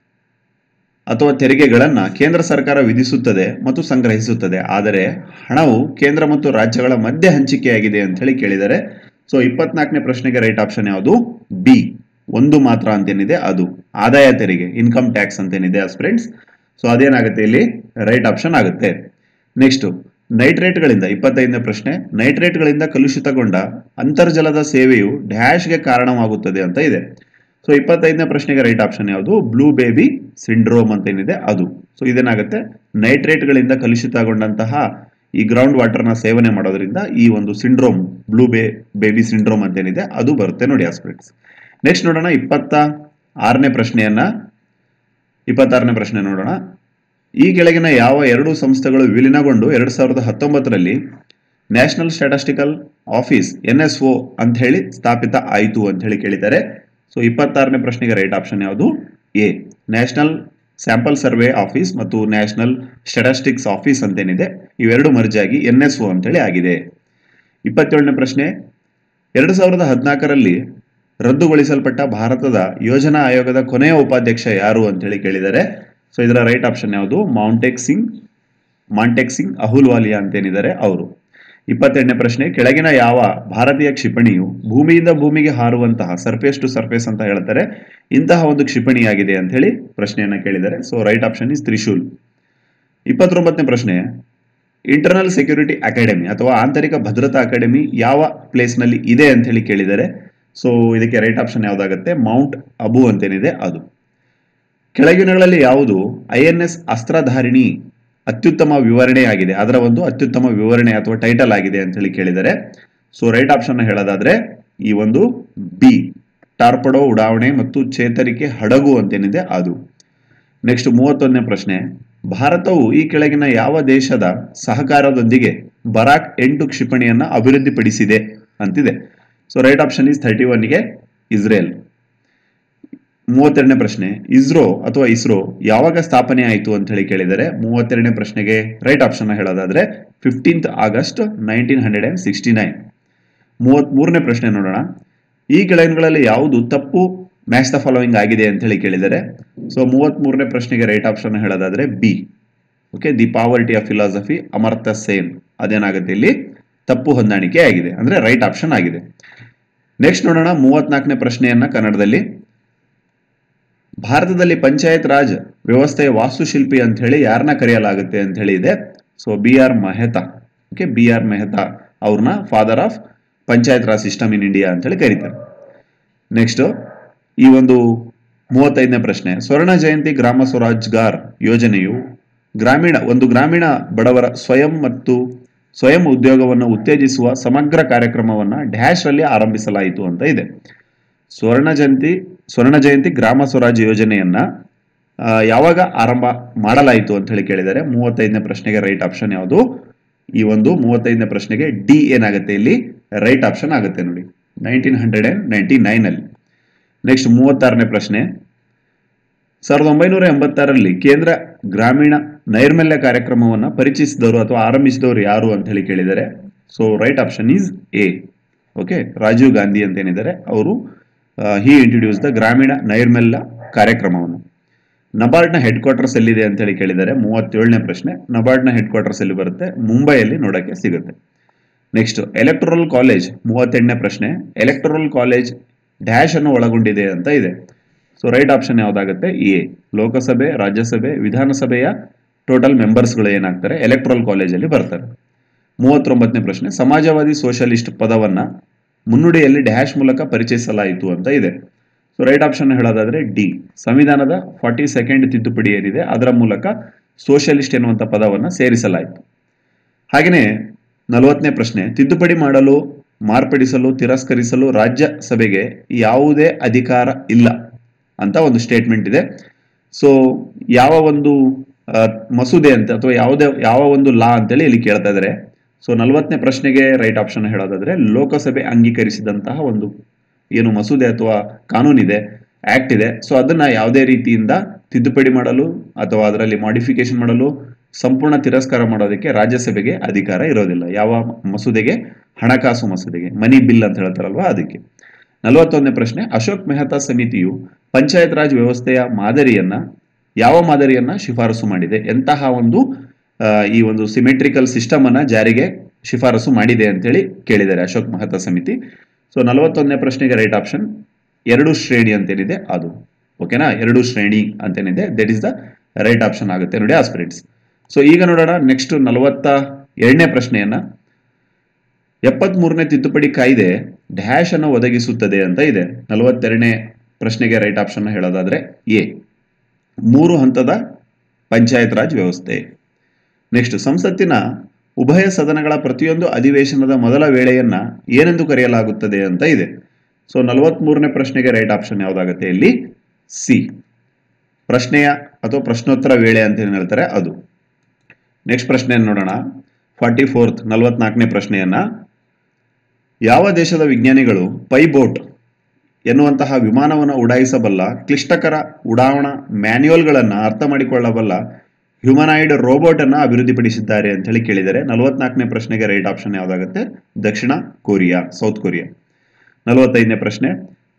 ಅಥವಾ ತೆರಿಗೆಗಳನ್ನ ಕೇಂದ್ರ ಸರ್ಕಾರ ವಿಧಿಸುತ್ತದೆ ಮತ್ತು ಸಂಗ್ರಹಿಸುತ್ತದೆ, ಆದರೆ ಹಣವು ಕೇಂದ್ರ ಮತ್ತು ರಾಜ್ಯಗಳ ಮಧ್ಯೆ ಹಂಚಿಕೆಯಾಗಿದೆ ಅಂತ ಹೇಳಿ ಕೇಳಿದರೆ. ಸೊ 24ನೇ ಪ್ರಶ್ನೆಗೆ ರೈಟ್ ಆಪ್ಷನ್ ಯಾವುದು ಬಿ ಒಂದು ಮಾತ್ರ ಅಂತೇನಿದೆ ಅದು ಆದಾಯ ತೆರಿಗೆ, ಇನ್ಕಮ್ ಟ್ಯಾಕ್ಸ್ ಅಂತೇನಿದೆ ಆಸ್ಪಿರೆಂಟ್ಸ್. ಸೊ ಅದೇನಾಗುತ್ತೆ ಇಲ್ಲಿ ರೈಟ್ ಆಪ್ಷನ್ ಆಗುತ್ತೆ. ನೆಕ್ಸ್ಟ್ ನೈಟ್ರೇಟ್ಗಳಿಂದ 25ನೇ ಪ್ರಶ್ನೆ, ನೈಟ್ರೇಟ್ಗಳಿಂದ ಕಲುಷಿತಗೊಂಡ ಅಂತರ್ಜಲದ ಸೇವೆಯು ಡ್ಯಾಶ್ಗೆ ಕಾರಣವಾಗುತ್ತದೆ ಅಂತ ಇದೆ. ಸೊ 25ನೇ ಪ್ರಶ್ನೆಗೆ ರೈಟ್ ಆಪ್ಷನ್ ಯಾವುದು ಬ್ಲೂ ಬೇಬಿ ಸಿಂಡ್ರೋಮ್ ಅಂತೇನಿದೆ ಅದು. ಸೊ ಇದೇನಾಗುತ್ತೆ ನೈಟ್ರೇಟ್ಗಳಿಂದ ಕಲುಷಿತಗೊಂಡಂತಹ ಈ ಗ್ರೌಂಡ್ ವಾಟರ್ನ ಸೇವನೆ ಮಾಡೋದ್ರಿಂದ ಈ ಒಂದು ಸಿಂಡ್ರೋಮ್ ಬ್ಲೂ ಬೇಬಿ ಸಿಂಡ್ರೋಮ್ ಅಂತೇನಿದೆ ಅದು ಬರುತ್ತೆ ನೋಡಿ ಆಸ್ಪಿರೆಂಟ್ಸ್. ನೆಕ್ಸ್ಟ್ ನೋಡೋಣ 26ನೇ ಪ್ರಶ್ನೆ ನೋಡೋಣ. ಈ ಕೆಳಗಿನ ಯಾವ ಎರಡು ಸಂಸ್ಥೆಗಳು ವಿಲೀನಗೊಂಡು 2019ರಲ್ಲಿ ನ್ಯಾಷನಲ್ ಸ್ಟ್ಯಾಟಿಸ್ಟಿಕಲ್ ಆಫೀಸ್ NSO ಅಂತ ಹೇಳಿ ಸ್ಥಾಪಿತ ಆಯಿತು ಅಂತ ಹೇಳಿ ಕೇಳಿದ್ದಾರೆ. ಸೊ 26ನೇ ಪ್ರಶ್ನೆಗೆ ರೈಟ್ ಆಪ್ಷನ್ ಯಾವುದು A national sample survey office ಮತ್ತು ನ್ಯಾಷನಲ್ ಸ್ಟ್ಯಾಟಿಸ್ಟಿಕ್ಸ್ ಆಫೀಸ್ ಅಂತೇನಿದೆ ಇವೆರಡು ಮರ್ಜ್ ಆಗಿ NSO ಅಂತೇಳಿ ಆಗಿದೆ. 27ನೇ ಪ್ರಶ್ನೆ, 2014ರಲ್ಲಿ ರದ್ದುಗೊಳಿಸಲ್ಪಟ್ಟ ಭಾರತದ ಯೋಜನಾ ಆಯೋಗದ ಕೊನೆಯ ಉಪಾಧ್ಯಕ್ಷ ಯಾರು ಅಂತ ಹೇಳಿ ಕೇಳಿದ್ದಾರೆ. ಸೊ ಇದರ ರೈಟ್ ಆಪ್ಷನ್ ಯಾವುದು? ಮಾಂಟೆಕ್ ಸಿಂಗ್ ಅಹುಲ್ವಾಲಿಯಾ ಅಂತೇನಿದ್ದಾರೆ ಅವರು. 22ನೇ ಪ್ರಶ್ನೆ, ಕೆಳಗಿನ ಯಾವ ಭಾರತೀಯ ಕ್ಷಿಪಣಿಯು ಭೂಮಿಯಿಂದ ಭೂಮಿಗೆ ಹಾರುವಂತಹ ಸರ್ಫೇಸ್ ಟು ಸರ್ಫೇಸ್ ಅಂತ ಹೇಳ್ತಾರೆ, ಇಂತಹ ಒಂದು ಕ್ಷಿಪಣಿಯಾಗಿದೆ ಅಂತ ಹೇಳಿ ಪ್ರಶ್ನೆಯನ್ನ ಕೇಳಿದ್ದಾರೆ. So right option is Trishul. 29ನೇ ಪ್ರಶ್ನೆ, ಇಂಟರ್ನಲ್ ಸೆಕ್ಯೂರಿಟಿ ಅಕಾಡೆಮಿ ಅಥವಾ ಆಂತರಿಕ ಭದ್ರತಾ ಅಕಾಡೆಮಿ ಯಾವ ಪ್ಲೇಸ್ ನಲ್ಲಿ ಇದೆ ಅಂತ ಹೇಳಿ ಕೇಳಿದ್ದಾರೆ. ಸೊ ಇದಕ್ಕೆ ರೈಟ್ ಆಪ್ಷನ್ ಯಾವ್ದಾಗುತ್ತೆ? ಮೌಂಟ್ ಅಬು ಅಂತೇನಿದೆ ಅದು. ಕೆಳಗಿನಗಳಲ್ಲಿ ಯಾವುದು INS ಅಸ್ತ್ರಧಾರಿಣಿ ಅತ್ಯುತ್ತಮ ವಿವರಣೆ ಆಗಿದೆ, ಅದರ ಒಂದು ಅತ್ಯುತ್ತಮ ವಿವರಣೆ ಅಥವಾ ಟೈಟಲ್ ಆಗಿದೆ ಅಂತ ಹೇಳಿ ಕೇಳಿದರೆ. ಸೊ ರೈಟ್ ಆಪ್ಷನ್ ಹೇಳೋದಾದ್ರೆ ಈ ಒಂದು ಬಿ, ಟಾರ್ಪಡೋ ಉಡಾವಣೆ ಮತ್ತು ಚೇತರಿಕೆ ಹಡಗು ಅಂತೇನಿದೆ ಅದು. ನೆಕ್ಸ್ಟ್ 31ನೇ ಪ್ರಶ್ನೆ, ಭಾರತವು ಈ ಕೆಳಗಿನ ಯಾವ ದೇಶದ ಸಹಕಾರದೊಂದಿಗೆ ಬರಾಕ್ 8 ಕ್ಷಿಪಣಿಯನ್ನ ಅಭಿವೃದ್ಧಿಪಡಿಸಿದೆ ಅಂತಿದೆ. ಸೊ ರೈಟ್ ಆಪ್ಷನ್ ಇಸ್ 31ಗೆ ಇಸ್ರೇಲ್. 32ನೇ ಪ್ರಶ್ನೆ, ಇಸ್ರೋ ಯಾವಾಗ ಸ್ಥಾಪನೆ ಆಯಿತು ಅಂತ ಹೇಳಿ ಕೇಳಿದರೆ 32ನೇ ಪ್ರಶ್ನೆಗೆ ರೈಟ್ ಆಪ್ಷನ್ ಹೇಳೋದಾದ್ರೆ 15th August 1969. 33ನೇ ಪ್ರಶ್ನೆ ನೋಡೋಣ, ಈ ಕೆಳಗಿನಗಳಲ್ಲಿ ಯಾವುದು ತಪ್ಪು ಮ್ಯಾಚ್ ದ ಫಾಲೋವಿಂಗ್ ಆಗಿದೆ ಅಂತ ಹೇಳಿ ಕೇಳಿದರೆ. ಸೊ 33ನೇ ಪ್ರಶ್ನೆಗೆ ರೈಟ್ ಆಪ್ಷನ್ ಹೇಳೋದಾದ್ರೆ B, okay, the poverty of philosophy Amartya Sen, ಅದೇನಾಗುತ್ತೆ ಇಲ್ಲಿ ತಪ್ಪು ಹೊಂದಾಣಿಕೆ ಆಗಿದೆ, ಅಂದ್ರೆ ರೈಟ್ ಆಪ್ಷನ್ ಆಗಿದೆ. ನೆಕ್ಸ್ಟ್ ನೋಡೋಣ 34ನೇ ಪ್ರಶ್ನೆಯನ್ನ ಕನ್ನಡದಲ್ಲಿ. ಭಾರತದಲ್ಲಿ ಪಂಚಾಯತ್ ರಾಜ್ ವ್ಯವಸ್ಥೆಯ ವಾಸ್ತುಶಿಲ್ಪಿ ಅಂತ ಹೇಳಿ ಯಾರನ್ನ ಕರೆಯಲಾಗುತ್ತೆ ಅಂತ ಹೇಳಿ ಇದೆ. So BR Mehta, okay, BR Mehta ಅವ್ರನ್ನ father of panchayat raj system in India ಅಂತ ಹೇಳಿ ಕರೀತಾರೆ. ನೆಕ್ಸ್ಟ್ ಈ ಒಂದು 35ನೇ ಪ್ರಶ್ನೆ, ಸ್ವರ್ಣ ಜಯಂತಿ ಗ್ರಾಮ ಸ್ವರಾಜ್ಗಾರ್ ಯೋಜನೆಯು ಗ್ರಾಮೀಣ ಬಡವರ ಸ್ವಯಂ ಉದ್ಯೋಗವನ್ನು ಉತ್ತೇಜಿಸುವ ಸಮಗ್ರ ಕಾರ್ಯಕ್ರಮವನ್ನ ಡ್ಯಾಶ್ ರಲ್ಲಿ ಆರಂಭಿಸಲಾಯಿತು ಅಂತ ಇದೆ. ಸ್ವರ್ಣ ಜಯಂತಿ ಗ್ರಾಮ ಸ್ವರಾಜ್ ಯೋಜನೆಯನ್ನ ಯಾವಾಗ ಆರಂಭ ಮಾಡಲಾಯಿತು ಅಂತ ಹೇಳಿ ಕೇಳಿದರೆ 35ನೇ ಪ್ರಶ್ನೆಗೆ ರೈಟ್ ಆಪ್ಷನ್ ಯಾವುದು? ಈ ಒಂದು 35ನೇ ಪ್ರಶ್ನೆಗೆ ಡಿ ಏನಾಗುತ್ತೆ ಇಲ್ಲಿ ರೈಟ್ ಆಪ್ಷನ್ ಆಗುತ್ತೆ ನೋಡಿ, 1999 ಅಲ್ಲಿ. ನೆಕ್ಸ್ಟ್ 36ನೇ ಪ್ರಶ್ನೆ, 1986ರಲ್ಲಿ ಕೇಂದ್ರ ಗ್ರಾಮೀಣ ನೈರ್ಮಲ್ಯ ಕಾರ್ಯಕ್ರಮವನ್ನ ಪರಿಚಯಿಸಿದವರು ಅಥವಾ ಆರಂಭಿಸಿದವರು ಯಾರು ಅಂತ ಹೇಳಿ ಕೇಳಿದರೆ. So right option is A, okay, Rajiv Gandhi ಅಂತೇನಿದ್ದಾರೆ ಅವರು ಹಿ ಇಂಟ್ರೊಡ್ಯೂಸ್ ದ ಗ್ರಾಮೀಣ ನೈರ್ಮಲ್ಯ ಕಾರ್ಯಕ್ರಮವನ್ನು. ನಬಾರ್ಡ್ನ ಹೆಡ್ ಕ್ವಾರ್ಟರ್ಸ್ ಎಲ್ಲಿದೆ ಅಂತ ಹೇಳಿ ಕೇಳಿದರೆ 37ನೇ ಪ್ರಶ್ನೆ, ನಬಾರ್ಡ್ನ ಹೆಡ್ ಕ್ವಾರ್ಟರ್ಸ್ ಎಲ್ಲಿ ಬರುತ್ತೆ? ಮುಂಬೈಯಲ್ಲಿ ನೋಡಕ್ಕೆ ಸಿಗುತ್ತೆ. ನೆಕ್ಸ್ಟ್ ಎಲೆಕ್ಟೋರಲ್ ಕಾಲೇಜ್ 38ನೇ ಪ್ರಶ್ನೆ, ಎಲೆಕ್ಟೋರಲ್ ಕಾಲೇಜ್ ಡ್ಯಾಶ್ ಅನ್ನು ಒಳಗೊಂಡಿದೆ ಅಂತ ಇದೆ. ಸೊ ರೈಟ್ ಆಪ್ಷನ್ ಯಾವ್ದಾಗುತ್ತೆ? ಎ, ಲೋಕಸಭೆ, ರಾಜ್ಯಸಭೆ, ವಿಧಾನಸಭೆಯ ಟೋಟಲ್ ಮೆಂಬರ್ಸ್ಗಳು ಏನಾಗ್ತಾರೆ ಎಲೆಕ್ಟೋರಲ್ ಕಾಲೇಜಲ್ಲಿ ಬರ್ತಾರೆ. 39ನೇ ಪ್ರಶ್ನೆ, ಸಮಾಜವಾದಿ ಸೋಷಲಿಸ್ಟ್ ಪದವನ್ನ ಮುನ್ನುಡಿಯಲ್ಲಿ ಡ್ಯಾಶ್ ಮೂಲಕ ಪರಿಚಯಿಸಲಾಯಿತು ಅಂತ ಇದೆ. ಸೊ ರೈಟ್ ಆಪ್ಷನ್ ಹೇಳೋದಾದ್ರೆ ಡಿ, ಸಂವಿಧಾನದ 42nd ತಿದ್ದುಪಡಿ ಏನಿದೆ ಅದರ ಮೂಲಕ ಸೋಷಲಿಸ್ಟ್ ಎನ್ನುವಂತ ಪದವನ್ನ ಸೇರಿಸಲಾಯಿತು. ಹಾಗೆಯೇ 40ನೇ ಪ್ರಶ್ನೆ, ತಿದ್ದುಪಡಿ ಮಾಡಲು, ಮಾರ್ಪಡಿಸಲು, ತಿರಸ್ಕರಿಸಲು ರಾಜ್ಯಸಭೆಗೆ ಯಾವುದೇ ಅಧಿಕಾರ ಇಲ್ಲ ಅಂತ ಒಂದು ಸ್ಟೇಟ್ಮೆಂಟ್ ಇದೆ. ಸೊ ಯಾವ ಒಂದು ಮಸೂದೆ ಅಂತ ಅಥವಾ ಯಾವ ಒಂದು ಲಾ ಅಂತೇಳಿ ಇಲ್ಲಿ ಕೇಳ್ತಾ ಇದ್ದಾರೆ. ಸೊ 40ನೇ ಪ್ರಶ್ನೆಗೆ ರೈಟ್ ಆಪ್ಷನ್ ಹೇಳೋದಾದ್ರೆ ಲೋಕಸಭೆ ಅಂಗೀಕರಿಸಿದಂತಹ ಒಂದು ಏನು ಮಸೂದೆ ಅಥವಾ ಕಾನೂನಿದೆ, ಆಕ್ಟ್ ಇದೆ. ಸೊ ಅದನ್ನ ಯಾವುದೇ ರೀತಿಯಿಂದ ತಿದ್ದುಪಡಿ ಮಾಡಲು ಅಥವಾ ಅದರಲ್ಲಿ ಮಾಡಿಫಿಕೇಶನ್ ಮಾಡಲು, ಸಂಪೂರ್ಣ ತಿರಸ್ಕಾರ ಮಾಡೋದಕ್ಕೆ ರಾಜ್ಯಸಭೆಗೆ ಅಧಿಕಾರ ಇರೋದಿಲ್ಲ. ಯಾವ ಮಸೂದೆಗೆ? ಹಣಕಾಸು ಮಸೂದೆಗೆ, ಮನಿ ಬಿಲ್ ಅಂತ ಹೇಳ್ತಾರಲ್ವಾ ಅದಕ್ಕೆ. 41ನೇ ಪ್ರಶ್ನೆ, ಅಶೋಕ್ ಮೆಹ್ತಾ ಸಮಿತಿಯು ಪಂಚಾಯತ್ ರಾಜ್ ವ್ಯವಸ್ಥೆಯ ಯಾವ ಮಾದರಿಯನ್ನ ಶಿಫಾರಸು ಮಾಡಿದೆ? ಎಂತಹ ಒಂದು ಈ ಒಂದು ಸಿಮೆಟ್ರಿಕಲ್ ಸಿಸ್ಟಮ್ ಅನ್ನ ಜಾರಿಗೆ ಶಿಫಾರಸು ಮಾಡಿದೆ ಅಂತೇಳಿ ಕೇಳಿದ್ದಾರೆ ಅಶೋಕ್ ಮೆಹ್ತಾ ಸಮಿತಿ. ಸೊ 41ನೇ ಪ್ರಶ್ನೆಗೆ ರೈಟ್ ಆಪ್ಷನ್ 2 ಶ್ರೇಣಿ ಅಂತೇನಿದೆ ಅದು, ಓಕೆನಾ, 2 ಶ್ರೇಣಿ ಅಂತೇನಿದೆ, that is the right option ಆಗುತ್ತೆ ನೋಡಿ ಆಸ್ಪಿರೆಂಟ್ಸ್. ಸೊ ಈಗ ನೋಡೋಣ ನೆಕ್ಸ್ಟ್ 42ನೇ ಪ್ರಶ್ನೆಯನ್ನ. 73ನೇ ತಿದ್ದುಪಡಿ ಕಾಯ್ದೆ ಡ್ಯಾಶ್ ಅನ್ನು ಒದಗಿಸುತ್ತದೆ ಅಂತ ಇದೆ. 42ನೇ ಪ್ರಶ್ನೆಗೆ ರೈಟ್ ಆಪ್ಷನ್ ಹೇಳೋದಾದ್ರೆ ಎ, 3 ಹಂತದ ಪಂಚಾಯತ್ ರಾಜ್ ವ್ಯವಸ್ಥೆ. ನೆಕ್ಸ್ಟ್, ಸಂಸತ್ತಿನ ಉಭಯ ಸದನಗಳ ಪ್ರತಿಯೊಂದು ಅಧಿವೇಶನದ ಮೊದಲ ವೇಳೆಯನ್ನ ಏನೆಂದು ಕರೆಯಲಾಗುತ್ತದೆ ಅಂತ ಇದೆ. ಸೊ 43ನೇ ಪ್ರಶ್ನೆಗೆ ರೈಟ್ ಆಪ್ಷನ್ ಯಾವ್ದಾಗುತ್ತೆ ಇಲ್ಲಿ? ಸಿ, ಪ್ರಶ್ನೆಯ ಅಥವಾ ಪ್ರಶ್ನೋತ್ತರ ವೇಳೆ ಅಂತ ಏನ್ ಹೇಳ್ತಾರೆ ಅದು. ನೆಕ್ಸ್ಟ್ ಪ್ರಶ್ನೆಯನ್ನು ನೋಡೋಣ, 44ನೇ ಪ್ರಶ್ನೆಯನ್ನ. ಯಾವ ದೇಶದ ವಿಜ್ಞಾನಿಗಳು ಪೈಬೋಟ್ ಎನ್ನುವಂತಹ ವಿಮಾನವನ್ನು ಉಡಾಯಿಸಬಲ್ಲ ಕ್ಲಿಷ್ಟಕರ ಉಡಾವಣಾ ಮ್ಯಾನ್ಯುಯಲ್ಗಳನ್ನು ಅರ್ಥ ಮಾಡಿಕೊಳ್ಳಬಲ್ಲ ಹ್ಯೂಮನಾಯ್ಡ್ ರೋಬೋಟ್ ಅನ್ನ ಅಭಿವೃದ್ಧಿಪಡಿಸಿದ್ದಾರೆ ಅಂತ ಹೇಳಿ ಕೇಳಿದರೆ. 44ನೇ ಪ್ರಶ್ನೆಗೆ ರೈಟ್ ಆಪ್ಷನ್ ಯಾವ್ದಾಗುತ್ತೆ? ದಕ್ಷಿಣ ಕೊರಿಯಾ, ಸೌತ್ ಕೊರಿಯಾ. 45ನೇ ಪ್ರಶ್ನೆ,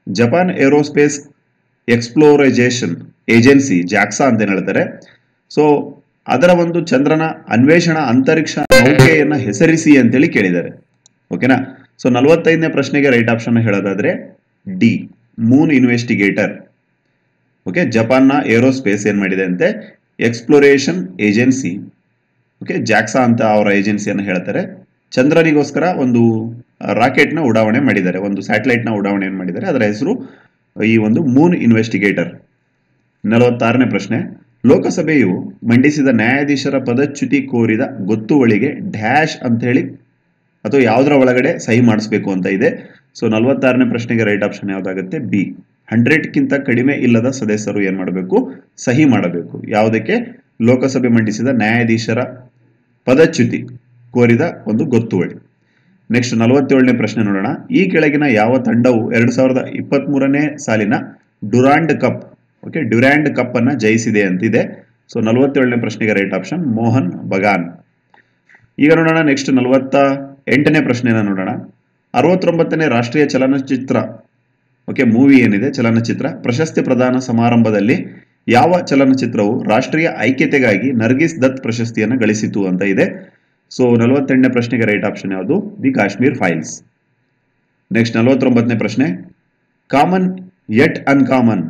Japan aerospace exploration agency JAXA ಅಂತ ಹೇಳ್ತಾರೆ. ಸೊ ಅದರ ಒಂದು ಚಂದ್ರನ ಅನ್ವೇಷಣಾ ಅಂತರಿಕ್ಷ ನೌಕೆಯನ್ನ ಹೆಸರಿಸಿ ಅಂತೇಳಿ ಕೇಳಿದ್ದಾರೆ. ಓಕೆನಾ. ಸೊ 45ನೇ ಪ್ರಶ್ನೆಗೆ ರೈಟ್ ಆಪ್ಷನ್ ಹೇಳೋದಾದ್ರೆ ಡಿ, ಮೂನ್ ಇನ್ವೆಸ್ಟಿಗೇಟರ್. ಓಕೆ, ಜಪಾನ್ನ ಏರೋಸ್ಪೇಸ್ ಏನ್ ಮಾಡಿದೆ ಅಂತೆ, ಎಕ್ಸ್ಪ್ಲೋರೇಷನ್ ಏಜೆನ್ಸಿ, ಓಕೆ, ಜಾಕ್ಸಾ ಅಂತ ಅವರ ಏಜೆನ್ಸಿಯನ್ನು ಹೇಳ್ತಾರೆ, ಚಂದ್ರನಿಗೋಸ್ಕರ ಒಂದು ರಾಕೆಟ್ ನ ಉಡಾವಣೆ ಮಾಡಿದ್ದಾರೆ, ಒಂದು ಸ್ಯಾಟಲೈಟ್ ನ ಉಡಾವಣೆ ಮಾಡಿದ್ದಾರೆ. ಅದರ ಹೆಸರು ಈ ಒಂದು ಮೂನ್ ಇನ್ವೆಸ್ಟಿಗೇಟರ್. 46ನೇ ಪ್ರಶ್ನೆ, ಲೋಕಸಭೆಯು ಮಂಡಿಸಿದ ನ್ಯಾಯಾಧೀಶರ ಪದಚ್ಯುತಿ ಕೋರಿದ ಗೊತ್ತುವಳಿಗೆ ಡ್ಯಾಶ್ ಅಂತ ಹೇಳಿ ಅಥವಾ ಯಾವುದರ ಒಳಗಡೆ ಸಹಿ ಮಾಡಿಸ್ಬೇಕು ಅಂತ ಇದೆ. ಸೊ 46ನೇ ಪ್ರಶ್ನೆಗೆ ರೈಟ್ ಆಪ್ಷನ್ ಯಾವ್ದಾಗುತ್ತೆ, ಬಿ, 100ಕ್ಕಿಂತ ಕಡಿಮೆ ಇಲ್ಲದ ಸದಸ್ಯರು ಏನ್ ಮಾಡಬೇಕು, ಸಹಿ ಮಾಡಬೇಕು. ಯಾವುದಕ್ಕೆ, ಲೋಕಸಭೆ ಮಂಡಿಸಿದ ನ್ಯಾಯಾಧೀಶರ ಪದಚ್ಯುತಿ ಕೋರಿದ ಒಂದು ಗೊತ್ತುವಳಿ. ನೆಕ್ಸ್ಟ್ 47ನೇ ಪ್ರಶ್ನೆ ನೋಡೋಣ. ಈ ಕೆಳಗಿನ ಯಾವ ತಂಡವು 2023ನೇ ಸಾಲಿನ Durand Cup, okay, Durand Cup ಅನ್ನ ಜಯಿಸಿದೆ ಅಂತಿದೆ. ಸೊ 47ನೇ ಪ್ರಶ್ನೆಗೆ ರೈಟ್ ಆಪ್ಷನ್ ಮೋಹನ್ ಬಗಾನ್. ಈಗ ನೋಡೋಣ ನೆಕ್ಸ್ಟ್ 48ನೇ ಪ್ರಶ್ನೆನ ನೋಡೋಣ. 69ನೇ ರಾಷ್ಟ್ರೀಯ ಚಲನಚಿತ್ರ, ಓಕೆ, ಮೂವಿ ಏನಿದೆ ಚಲನಚಿತ್ರ ಪ್ರಶಸ್ತಿ ಪ್ರದಾನ ಸಮಾರಂಭದಲ್ಲಿ ಯಾವ ಚಲನಚಿತ್ರವು ರಾಷ್ಟ್ರೀಯ ಐಕ್ಯತೆಗಾಗಿ ನರ್ಗಿಸ್ ದತ್ ಪ್ರಶಸ್ತಿಯನ್ನು ಗಳಿಸಿತು ಅಂತ ಇದೆ. ಸೊ 48ನೇ ಪ್ರಶ್ನೆಗೆ ರೈಟ್ ಆಪ್ಷನ್ ಯಾವುದು, ದಿ ಕಾಶ್ಮೀರ್ ಫೈಲ್ಸ್. ನೆಕ್ಸ್ಟ್ 49ನೇ ಪ್ರಶ್ನೆ, common yet uncommon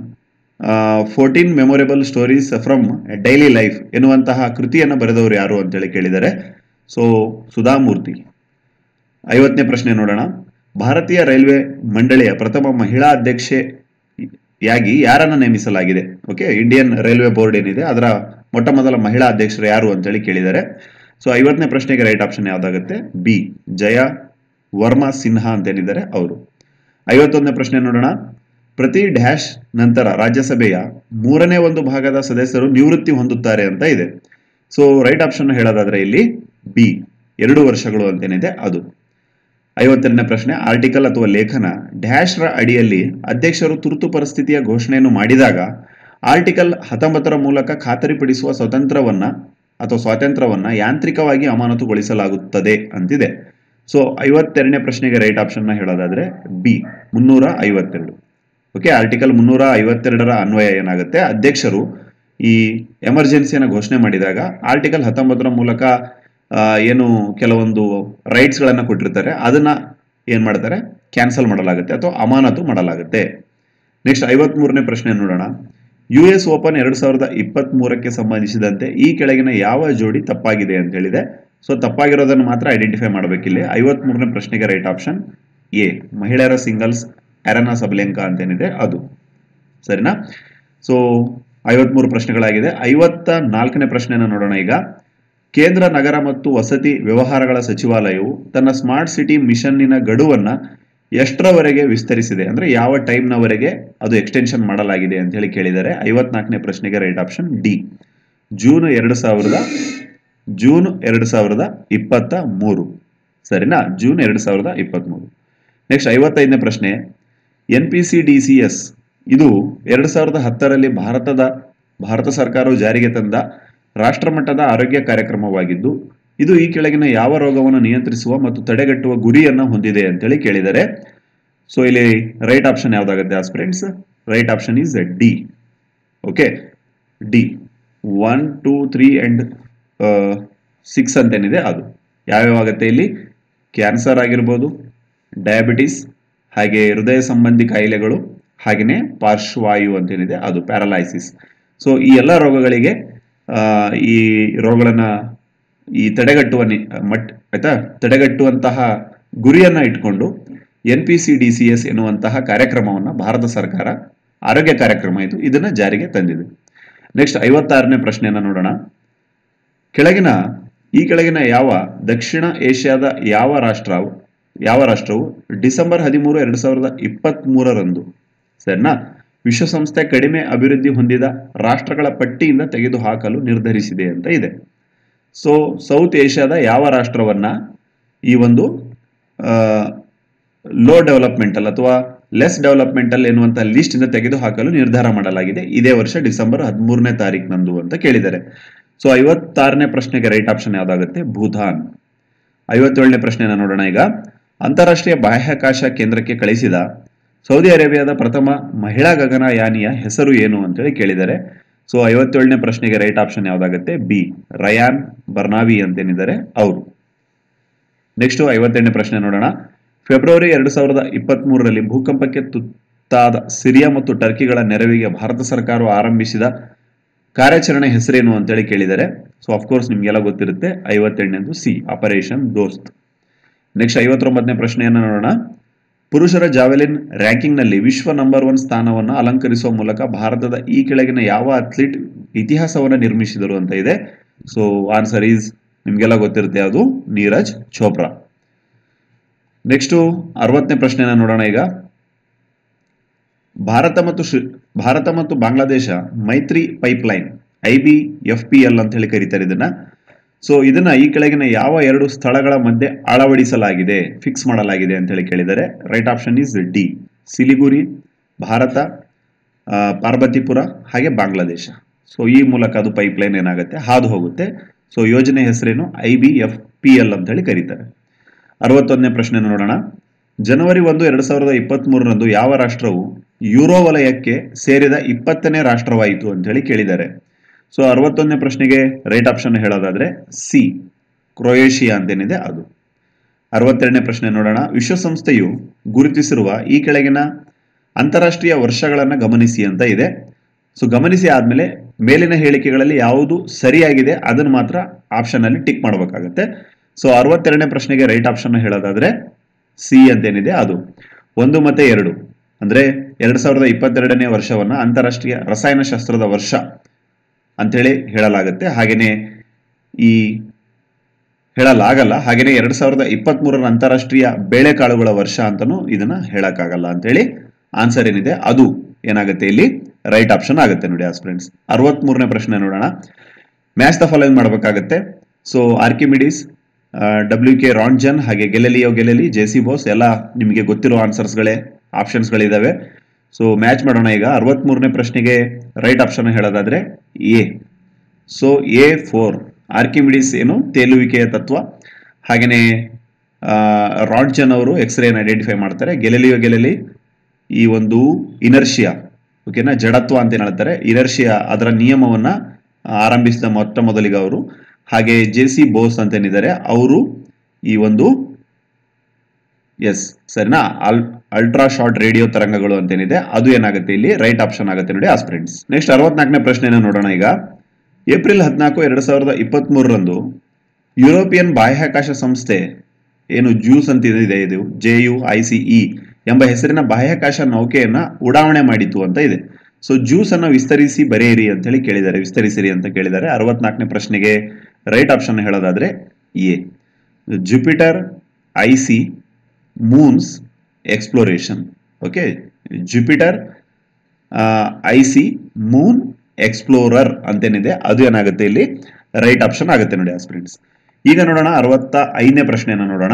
14 memorable stories from daily life ಎನ್ನುವಂತಹ ಕೃತಿಯನ್ನು ಬರೆದವರು ಯಾರು ಅಂತೇಳಿ ಕೇಳಿದ್ದಾರೆ. ಸೊ ಸುಧಾಮೂರ್ತಿ. 50ನೇ ಪ್ರಶ್ನೆ ನೋಡೋಣ. ಭಾರತೀಯ ರೈಲ್ವೆ ಮಂಡಳಿಯ ಪ್ರಥಮ ಮಹಿಳಾ ಅಧ್ಯಕ್ಷೆಯಾಗಿ ಯಾರನ್ನ ನೇಮಿಸಲಾಗಿದೆ? ಓಕೆ, ಇಂಡಿಯನ್ ರೈಲ್ವೆ ಬೋರ್ಡ್ ಏನಿದೆ ಅದರ ಮೊಟ್ಟ ಮೊದಲ ಮಹಿಳಾ ಅಧ್ಯಕ್ಷರು ಯಾರು ಅಂತೇಳಿ ಕೇಳಿದ್ದಾರೆ. ಸೊ 50ನೇ ಪ್ರಶ್ನೆಗೆ ರೈಟ್ ಆಪ್ಷನ್ ಯಾವ್ದಾಗುತ್ತೆ, ಬಿ, ಜಯ ವರ್ಮಾ ಸಿನ್ಹಾ ಅಂತೇನಿದ್ದಾರೆ ಅವರು. 51ನೇ ಪ್ರಶ್ನೆ ನೋಡೋಣ. ಪ್ರತಿ ಡ್ಯಾಶ್ ನಂತರ ರಾಜ್ಯಸಭೆಯ 3ನೇ ಒಂದು ಭಾಗದ ಸದಸ್ಯರು ನಿವೃತ್ತಿ ಹೊಂದುತ್ತಾರೆ ಅಂತ ಇದೆ. ಸೊ ರೈಟ್ ಆಪ್ಷನ್ ಹೇಳೋದಾದ್ರೆ ಇಲ್ಲಿ ಬಿ, 2 ವರ್ಷಗಳು ಅಂತೇನಿದೆ ಅದು. 52ನೇ ಪ್ರಶ್ನೆ, ಆರ್ಟಿಕಲ್ ಅಥವಾ ಲೇಖನ ಡ್ಯಾಶ್ ರ ಅಡಿಯಲ್ಲಿ ಅಧ್ಯಕ್ಷರು ತುರ್ತು ಪರಿಸ್ಥಿತಿಯ ಘೋಷಣೆಯನ್ನು ಮಾಡಿದಾಗ ಆರ್ಟಿಕಲ್ 19ರ ಮೂಲಕ ಖಾತರಿಪಡಿಸುವ ಸ್ವಾತಂತ್ರ್ಯವನ್ನ ಯಾಂತ್ರಿಕವಾಗಿ ಅಮಾನತುಗೊಳಿಸಲಾಗುತ್ತದೆ ಅಂತಿದೆ. ಸೊ 52ನೇ ಪ್ರಶ್ನೆಗೆ ರೈಟ್ ಆಪ್ಷನ್ ನ ಹೇಳೋದಾದ್ರೆ ಬಿ, 352. ಓಕೆ, ಆರ್ಟಿಕಲ್ 352ರ ಅನ್ವಯ ಏನಾಗುತ್ತೆ, ಅಧ್ಯಕ್ಷರು ಈ ಎಮರ್ಜೆನ್ಸಿಯನ್ನು ಘೋಷಣೆ ಮಾಡಿದಾಗ ಆರ್ಟಿಕಲ್ 19ರ ಮೂಲಕ ಏನು ಕೆಲವೊಂದು ರೈಟ್ಸ್ ಗಳನ್ನ ಕೊಟ್ಟಿರ್ತಾರೆ ಅದನ್ನ ಏನ್ ಮಾಡ್ತಾರೆ, ಕ್ಯಾನ್ಸಲ್ ಮಾಡಲಾಗುತ್ತೆ ಅಥವಾ ಅಮಾನತು ಮಾಡಲಾಗುತ್ತೆ. ನೆಕ್ಸ್ಟ್ 53ನೇ ಪ್ರಶ್ನೆ ನೋಡೋಣ. US ಓಪನ್ 2023ಕ್ಕೆ ಸಂಬಂಧಿಸಿದಂತೆ ಈ ಕೆಳಗಿನ ಯಾವ ಜೋಡಿ ತಪ್ಪಾಗಿದೆ ಅಂತ ಹೇಳಿದೆ. ಸೊ ತಪ್ಪಾಗಿರೋದನ್ನು ಮಾತ್ರ ಐಡೆಂಟಿಫೈ ಮಾಡಬೇಕಿಲ್ಲಿ. 53ನೇ ಪ್ರಶ್ನೆಗೆ ರೈಟ್ ಆಪ್ಷನ್ ಎ, ಮಹಿಳೆಯರ ಸಿಂಗಲ್ಸ್ ಅರೆನಾ ಸಬಲೆಂಕಾ ಅಂತೇನಿದೆ ಅದು. ಸರಿನಾ. ಸೊ 53 ಪ್ರಶ್ನೆಗಳಾಗಿದೆ. 54ನೇ ಪ್ರಶ್ನೆನ ನೋಡೋಣ ಈಗ. ಕೇಂದ್ರ ನಗರ ಮತ್ತು ವಸತಿ ವ್ಯವಹಾರಗಳ ಸಚಿವಾಲಯವು ತನ್ನ ಸ್ಮಾರ್ಟ್ ಸಿಟಿ ಮಿಷನ್ನಿನ ಗಡುವನ್ನ ಎಷ್ಟರವರೆಗೆ ವಿಸ್ತರಿಸಿದೆ, ಅಂದ್ರೆ ಯಾವ ಟೈಮ್ನವರೆಗೆ ಅದು ಎಕ್ಸ್ಟೆನ್ಷನ್ ಮಾಡಲಾಗಿದೆ ಅಂತ ಹೇಳಿ ಕೇಳಿದ್ದಾರೆ. 54ನೇ ಪ್ರಶ್ನೆಗೆ ರೈಟ್ ಆಪ್ಷನ್ ಡಿ, ಜೂನ್ 2023. ಸರಿನಾ, ಜೂನ್ 2023. ನೆಕ್ಸ್ಟ್ 55ನೇ ಪ್ರಶ್ನೆ, NPCDCS ಇದು 2010ರಲ್ಲಿ ಭಾರತ ಸರ್ಕಾರವು ಜಾರಿಗೆ ತಂದ ರಾಷ್ಟ್ರಮಟ್ಟದ ಆರೋಗ್ಯ ಕಾರ್ಯಕ್ರಮವಾಗಿದ್ದು ಇದು ಈ ಕೆಳಗಿನ ಯಾವ ರೋಗವನ್ನು ನಿಯಂತ್ರಿಸುವ ಮತ್ತು ತಡೆಗಟ್ಟುವ ಗುರಿಯನ್ನ ಹೊಂದಿದೆ ಅಂತೇಳಿ ಕೇಳಿದರೆ. ಸೊ ಇಲ್ಲಿ ರೈಟ್ ಆಪ್ಷನ್ ಯಾವ್ದಾಗುತ್ತೆ aspirants? Right option is D. Okay, D 1, 2, 3 and 6 ಅಂತೇನಿದೆ ಅದು. ಯಾವ್ಯಾವಾಗುತ್ತೆ ಇಲ್ಲಿ? ಕ್ಯಾನ್ಸರ್ ಆಗಿರ್ಬೋದು, ಡಯಾಬಿಟಿಸ್, ಹಾಗೆ ಹೃದಯ ಸಂಬಂಧಿ ಕಾಯಿಲೆಗಳು, ಹಾಗೆಯೇ ಪಾರ್ಶ್ವವಾಯು ಅಂತೇನಿದೆ ಅದು, ಪ್ಯಾರಲೈಸಿಸ್. ಸೊ ಈ ಎಲ್ಲ ರೋಗಗಳಿಗೆ ಈ ರೋಗಗಳನ್ನ ಈ ತಡೆಗಟ್ಟುವಂತಹ ಗುರಿಯನ್ನ ಇಟ್ಕೊಂಡು NPCDCS ಎನ್ನುವಂತಹ ಕಾರ್ಯಕ್ರಮವನ್ನ ಭಾರತ ಸರ್ಕಾರ, ಆರೋಗ್ಯ ಕಾರ್ಯಕ್ರಮ ಇದನ್ನ ಜಾರಿಗೆ ತಂದಿದೆ. ನೆಕ್ಸ್ಟ್ 56ನೇ ಪ್ರಶ್ನೆಯನ್ನ ನೋಡೋಣ. ಈ ಕೆಳಗಿನ ಯಾವ ದಕ್ಷಿಣ ಏಷ್ಯಾದ ಯಾವ ರಾಷ್ಟ್ರವು ಡಿಸೆಂಬರ್ 13, 2023ರಂದು ಸರಿನಾ ವಿಶ್ವಸಂಸ್ಥೆ ಕಡಿಮೆ ಅಭಿವೃದ್ಧಿ ಹೊಂದಿದ ರಾಷ್ಟ್ರಗಳ ಪಟ್ಟಿಯಿಂದ ತೆಗೆದುಹಾಕಲು ನಿರ್ಧರಿಸಿದೆ ಅಂತ ಇದೆ. ಸೊ ಸೌತ್ ಏಷ್ಯಾದ ಯಾವ ರಾಷ್ಟ್ರವನ್ನ ಈ ಒಂದು ಲೋ ಡೆವಲಪ್ಮೆಂಟಲ್ ಅಥವಾ ಲೆಸ್ ಡೆವಲಪ್ಮೆಂಟಲ್ ಎನ್ನುವಂತ ಲಿಸ್ಟ್ ಇಂದ ತೆಗೆದುಹಾಕಲು ನಿರ್ಧಾರ ಮಾಡಲಾಗಿದೆ ಇದೇ ವರ್ಷ ಡಿಸೆಂಬರ್ 13ನೇ ತಾರೀಕಿನಂದು ಅಂತ ಕೇಳಿದ್ದಾರೆ. ಸೊ 56ನೇ ಪ್ರಶ್ನೆಗೆ ರೈಟ್ ಆಪ್ಷನ್ ಯಾವ್ದಾಗುತ್ತೆ? ಭೂತಾನ್. 57ನೇ ಪ್ರಶ್ನೆನ ನೋಡೋಣ ಈಗ. ಅಂತಾರಾಷ್ಟ್ರೀಯ ಬಾಹ್ಯಾಕಾಶ ಕೇಂದ್ರಕ್ಕೆ ಕಳಿಸಿದ ಸೌದಿ ಅರೇಬಿಯಾದ ಪ್ರಥಮ ಮಹಿಳಾ ಗಗನಯಾನಿಯ ಹೆಸರು ಏನು ಅಂತೇಳಿ ಕೇಳಿದ್ದಾರೆ. ಸೊ 57ನೇ ಪ್ರಶ್ನೆಗೆ ರೈಟ್ ಆಪ್ಷನ್ ಯಾವ್ದಾಗುತ್ತೆ? ಬಿ, ರಯಾನ್ ಬರ್ನಾವಿ ಅಂತೇನಿದ್ದಾರೆ ಅವರು. ನೆಕ್ಸ್ಟ್ 58ನೇ ಪ್ರಶ್ನೆ ನೋಡೋಣ. ಫೆಬ್ರವರಿ 2023ರಲ್ಲಿ ಭೂಕಂಪಕ್ಕೆ ತುತ್ತಾದ ಸಿರಿಯಾ ಮತ್ತು ಟರ್ಕಿಗಳ ನೆರವಿಗೆ ಭಾರತ ಸರ್ಕಾರವು ಆರಂಭಿಸಿದ ಕಾರ್ಯಾಚರಣೆ ಹೆಸರೇನು ಅಂತೇಳಿ ಕೇಳಿದ್ದಾರೆ. ಸೊ ಅಫ್ಕೋರ್ಸ್ ನಿಮ್ಗೆಲ್ಲ ಗೊತ್ತಿರುತ್ತೆ. 58ನೇದು ಸಿ, ಆಪರೇಷನ್ ದೋಸ್ತ್. ನೆಕ್ಸ್ಟ್ 59ನೇ ಪ್ರಶ್ನೆಯನ್ನು ನೋಡೋಣ. ಪುರುಷರ ಜಾವೆಲಿನ್ ರ್ಯಾಂಕಿಂಗ್ ನಲ್ಲಿ ವಿಶ್ವ ನಂಬರ್ 1 ಸ್ಥಾನವನ್ನು ಅಲಂಕರಿಸುವ ಮೂಲಕ ಭಾರತದ ಈ ಕೆಳಗಿನ ಯಾವ ಅಥ್ಲೀಟ್ ಇತಿಹಾಸವನ್ನು ನಿರ್ಮಿಸಿದರು ಅಂತ ಇದೆ. ಸೊ ಆನ್ಸರ್ ಈಸ್ ನಿಮ್ಗೆಲ್ಲ ಗೊತ್ತಿರುತ್ತೆ, ಅದು ನೀರಜ್ ಚೋಪ್ರಾ. ನೆಕ್ಸ್ಟ್ 60ನೇ ಪ್ರಶ್ನೆನ ನೋಡೋಣ. ಈಗ ಭಾರತ ಮತ್ತು ಬಾಂಗ್ಲಾದೇಶ ಮೈತ್ರಿ ಪೈಪ್ಲೈನ್ IBFPL ಅಂತ ಹೇಳಿ ಕರೀತಾರೆ ಇದನ್ನ. ಸೊ ಇದನ್ನ ಈ ಕೆಳಗಿನ ಯಾವ 2 ಸ್ಥಳಗಳ ಮಧ್ಯೆ ಅಳವಡಿಸಲಾಗಿದೆ, ಫಿಕ್ಸ್ ಮಾಡಲಾಗಿದೆ ಅಂತ ಹೇಳಿ ಕೇಳಿದರೆ right option is D, Siliguri, Bharat, Parvatipura ಹಾಗೆ ಬಾಂಗ್ಲಾದೇಶ. ಸೊ ಈ ಮೂಲಕ ಅದು ಪೈಪ್ಲೈನ್ ಏನಾಗುತ್ತೆ, ಹಾದು ಹೋಗುತ್ತೆ. ಸೊ ಯೋಜನೆ ಹೆಸರೇನು? IBFPL ಅಂತ ಹೇಳಿ ಕರೀತಾರೆ. 61ನೇ ಪ್ರಶ್ನೆ ನೋಡೋಣ. ಜನವರಿ 1, 2023ರಂದು ಯಾವ ರಾಷ್ಟ್ರವು ಯುರೋ ವಲಯಕ್ಕೆ ಸೇರಿದ 20ನೇ ರಾಷ್ಟ್ರವಾಯಿತು ಅಂತ ಹೇಳಿ ಕೇಳಿದ್ದಾರೆ. ಸೊ 61ನೇ ಪ್ರಶ್ನೆಗೆ ರೈಟ್ ಆಪ್ಷನ್ ಹೇಳೋದಾದ್ರೆ ಸಿ, ಕ್ರೊಯೇಷಿಯಾ ಅಂತೇನಿದೆ ಅದು. 62ನೇ ಪ್ರಶ್ನೆ ನೋಡೋಣ. ವಿಶ್ವಸಂಸ್ಥೆಯು ಗುರುತಿಸಿರುವ ಈ ಕೆಳಗಿನ ಅಂತಾರಾಷ್ಟ್ರೀಯ ವರ್ಷಗಳನ್ನ ಗಮನಿಸಿ ಅಂತ ಇದೆ. ಸೊ ಗಮನಿಸಿ ಆದ್ಮೇಲೆ ಮೇಲಿನ ಹೇಳಿಕೆಗಳಲ್ಲಿ ಯಾವುದು ಸರಿಯಾಗಿದೆ ಅದನ್ನು ಮಾತ್ರ ಆಪ್ಷನ್ ಅಲ್ಲಿ ಟಿಕ್ ಮಾಡಬೇಕಾಗತ್ತೆ. ಸೊ 62ನೇ ಪ್ರಶ್ನೆಗೆ ರೈಟ್ ಆಪ್ಷನ್ ಹೇಳೋದಾದ್ರೆ ಸಿ ಅಂತೇನಿದೆ ಅದು. 1 ಮತ್ತು 2 ಅಂದ್ರೆ 2022ನೇ ವರ್ಷವನ್ನ ಅಂತಾರಾಷ್ಟ್ರೀಯ ರಸಾಯನಶಾಸ್ತ್ರದ ವರ್ಷ ಅಂತೇಳಿ ಹೇಳಲಾಗುತ್ತೆ. ಹಾಗೇನೆ ಈ ಹೇಳಲಾಗಲ್ಲ. ಹಾಗೇನೆ 2023ರ ಅಂತಾರಾಷ್ಟ್ರೀಯ ಬೇಳೆಕಾಳುಗಳ ವರ್ಷ ಅಂತನೂ ಇದನ್ನ ಹೇಳಕ್ಕಾಗಲ್ಲ ಅಂತೇಳಿ ಆನ್ಸರ್ ಏನಿದೆ ಅದು ಏನಾಗುತ್ತೆ ಇಲ್ಲಿ ರೈಟ್ ಆಪ್ಷನ್ ಆಗುತ್ತೆ ನೋಡಿ ಫ್ರೆಂಡ್ಸ್. 63ನೇ ಪ್ರಶ್ನೆ ನೋಡೋಣ. ಮ್ಯಾಚ್ ದ ಫಾಲೋಯಿಂಗ್ ಮಾಡಬೇಕಾಗುತ್ತೆ. ಸೊ ಆರ್ಕಿಮಿಡೀಸ್, WK ರಾಂಜನ್ ಹಾಗೆ ಗೆಲೆಲಿಯೋ ಗೆಲೆಲಿ, JC ಬೋಸ್ ಎಲ್ಲ ನಿಮಗೆ ಗೊತ್ತಿರೋ ಆನ್ಸರ್ಸ್ಗಳೇ, ಆಪ್ಷನ್ಸ್ಗಳಿದಾವೆ. ಸೊ ಮ್ಯಾಚ್ ಮಾಡೋಣ. ಈಗ 63ನೇ ಪ್ರಶ್ನೆಗೆ ರೈಟ್ ಆಪ್ಷನ್ ಹೇಳೋದಾದ್ರೆ ಎ. ಸೊ A4 ಆರ್ಕಿಮಿಡೀಸ್ ಏನು ತೇಲುವಿಕೆಯ ತತ್ವ, ಹಾಗೇನೆ ರಾಂಜನ್ ಅವರು ಎಕ್ಸ್ರೇನ್ ಐಡೆಂಟಿಫೈ ಮಾಡ್ತಾರೆ. ಗೆಲೆಲಿಯೋ ಗೆಲೆಲಿ ಈ ಒಂದು ಇನರ್ಷಿಯಾ, ಓಕೆನಾ, ಜಡತ್ವ ಅಂತ ಏನ್ ಹೇಳ್ತಾರೆ, ಇನರ್ಷಿಯಾ ಅದರ ನಿಯಮವನ್ನ ಆರಂಭಿಸಿದ ಮೊಟ್ಟ ಮೊದಲಿಗೆ ಅವರು. ಹಾಗೆ JC ಬೋಸ್ ಅಂತೇನಿದ್ದಾರೆ ಅವರು ಈ ಒಂದು ಸರಿನಾ ಅಲ್ಟ್ರಾ ಶಾರ್ಟ್ ರೇಡಿಯೋ ತರಂಗಗಳು ಅಂತೇನಿದೆ ಅದು ಏನಾಗುತ್ತೆ ಇಲ್ಲಿ ರೈಟ್ ಆಪ್ಷನ್ ಆಗುತ್ತೆ ನೋಡಿ ಫ್ರೆಂಡ್ಸ್. ನೆಕ್ಸ್ಟ್ 64ನೇ ಪ್ರಶ್ನೆಯನ್ನು ನೋಡೋಣ. ಈಗ ಏಪ್ರಿಲ್ 14, 2023ರಂದು ಯುರೋಪಿಯನ್ ಬಾಹ್ಯಾಕಾಶ ಸಂಸ್ಥೆ ಏನು ಜ್ಯೂಸ್ ಅಂತ ಇದೆ, ಇದು JUICE ಎಂಬ ಹೆಸರಿನ ಬಾಹ್ಯಾಕಾಶ ನೌಕೆಯನ್ನ ಉಡಾವಣೆ ಮಾಡಿತು ಅಂತ ಇದೆ. ಸೊ ಜ್ಯೂಸ್ ಅನ್ನ ವಿಸ್ತರಿಸಿ ಬರೆಯಿರಿ ಅಂತ ಹೇಳಿ ಕೇಳಿದ್ದಾರೆ, ವಿಸ್ತರಿಸಿರಿ ಅಂತ ಕೇಳಿದ್ದಾರೆ. 64ನೇ ಪ್ರಶ್ನೆಗೆ ರೈಟ್ ಆಪ್ಷನ್ ಹೇಳೋದಾದ್ರೆ A, Jupiter IC moons exploration. Okay, Jupiter IC moon explorer ಅಂತೇನಿದೆ ಅದು ಏನಾಗುತ್ತೆ ಇಲ್ಲಿ ರೈಟ್ ಆಪ್ಷನ್ ಆಗುತ್ತೆ ನೋಡಿ ಫ್ರೆಂಡ್ಸ್. ಈಗ ನೋಡೋಣ 65ನೇ ಪ್ರಶ್ನೆಯನ್ನು ನೋಡೋಣ.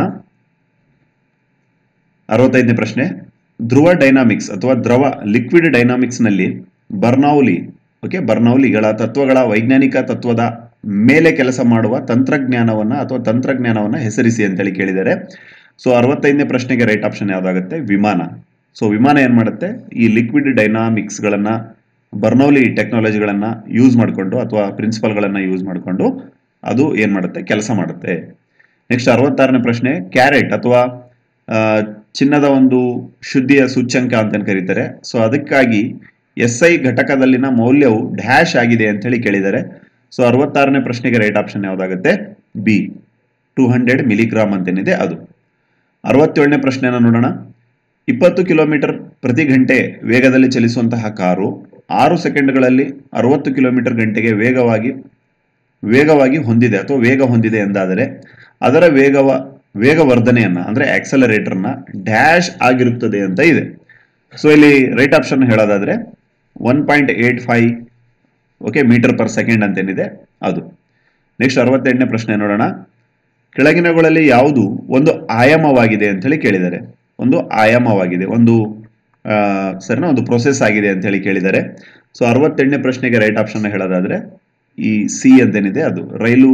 65ನೇ ಪ್ರಶ್ನೆ. ಧ್ರುವ ಡೈನಾಮಿಕ್ಸ್ ಅಥವಾ ದ್ರವ ಲಿಕ್ವಿಡ್ ಡೈನಾಮಿಕ್ಸ್ ನಲ್ಲಿ ಬರ್ನೌಲಿಗಳ ತತ್ವಗಳ ವೈಜ್ಞಾನಿಕ ತತ್ವದ ಮೇಲೆ ಕೆಲಸ ಮಾಡುವ ತಂತ್ರಜ್ಞಾನವನ್ನ ಹೆಸರಿಸಿ ಅಂತೇಳಿ ಕೇಳಿದ್ದಾರೆ. ಸೊ 65ನೇ ಪ್ರಶ್ನೆಗೆ ರೈಟ್ ಆಪ್ಷನ್ ಯಾವ್ದಾಗುತ್ತೆ? ವಿಮಾನ. ಸೊ ವಿಮಾನ ಏನ್ ಮಾಡುತ್ತೆ, ಈ ಲಿಕ್ವಿಡ್ ಡೈನಾಮಿಕ್ಸ್ ಗಳನ್ನ ಬರ್ನೌಲಿ ಟೆಕ್ನಾಲಜಿಗಳನ್ನ ಯೂಸ್ ಮಾಡಿಕೊಂಡು ಅಥವಾ ಪ್ರಿನ್ಸಿಪಲ್ ಗಳನ್ನ ಯೂಸ್ ಮಾಡಿಕೊಂಡು ಅದು ಏನ್ ಮಾಡುತ್ತೆ, ಕೆಲಸ ಮಾಡುತ್ತೆ. ನೆಕ್ಸ್ಟ್ 66ನೇ ಪ್ರಶ್ನೆ. ಕ್ಯಾರೆಟ್ ಅಥವಾ ಚಿನ್ನದ ಒಂದು ಶುದ್ಧಿಯ ಸೂಚ್ಯಂಕ ಅಂತ ಕರೀತಾರೆ. ಸೊ ಅದಕ್ಕಾಗಿ SI ಘಟಕದಲ್ಲಿನ ಮೌಲ್ಯವು ಡ್ಯಾಶ್ ಆಗಿದೆ ಅಂತ ಹೇಳಿ ಕೇಳಿದ್ದಾರೆ. ಸೊ 66ನೇ ಪ್ರಶ್ನೆಗೆ ರೈಟ್ ಆಪ್ಷನ್ ಯಾವ್ದಾಗುತ್ತೆ? ಬಿ, 200 ಮಿಲಿಗ್ರಾಮ್ ಅಂತೇನಿದೆ ಅದು. 67ನೇ ಪ್ರಶ್ನೆಯನ್ನು ನೋಡೋಣ. 20 ಕಿಲೋಮೀಟರ್ ಪ್ರತಿ ಗಂಟೆ ವೇಗದಲ್ಲಿ ಚಲಿಸುವಂತಹ ಕಾರು 6 ಸೆಕೆಂಡ್ಗಳಲ್ಲಿ 60 ಕಿಲೋಮೀಟರ್ ಗಂಟೆಗೆ ವೇಗವಾಗಿ ಹೊಂದಿದೆ ಅಥವಾ ವೇಗ ಹೊಂದಿದೆ ಎಂದಾದರೆ ಅದರ ವೇಗವರ್ಧನೆಯನ್ನ ಅಂದ್ರೆ ಆಕ್ಸಲರೇಟರ್ನ ಡ್ಯಾಶ್ ಆಗಿರುತ್ತದೆ ಅಂತ ಇದೆ. ಸೊ ಇಲ್ಲಿ ರೈಟ್ ಆಪ್ಷನ್ ಹೇಳೋದಾದ್ರೆ 1.85 ಓಕೆ ಮೀಟರ್ ಪರ್ ಸೆಕೆಂಡ್ ಅಂತೇನಿದೆ ಅದು. ನೆಕ್ಸ್ಟ್ 68ನೇ ಪ್ರಶ್ನೆ ನೋಡೋಣ. ಕೆಳಗಿನಗಳಲ್ಲಿ ಯಾವುದು ಒಂದು ಆಯಾಮವಾಗಿದೆ ಅಂತ ಹೇಳಿ ಕೇಳಿದ್ದಾರೆ. ಒಂದು ಆಯಾಮವಾಗಿದೆ, ಒಂದು ಒಂದು ಪ್ರೊಸೆಸ್ ಆಗಿದೆ ಅಂತ ಹೇಳಿ ಕೇಳಿದ್ದಾರೆ. ಸೊ 68ನೇ ಪ್ರಶ್ನೆಗೆ ರೈಟ್ ಆಪ್ಷನ್ ಹೇಳೋದಾದ್ರೆ ಈ ಸಿ ಅಂತೇನಿದೆ ಅದು ರೈಲು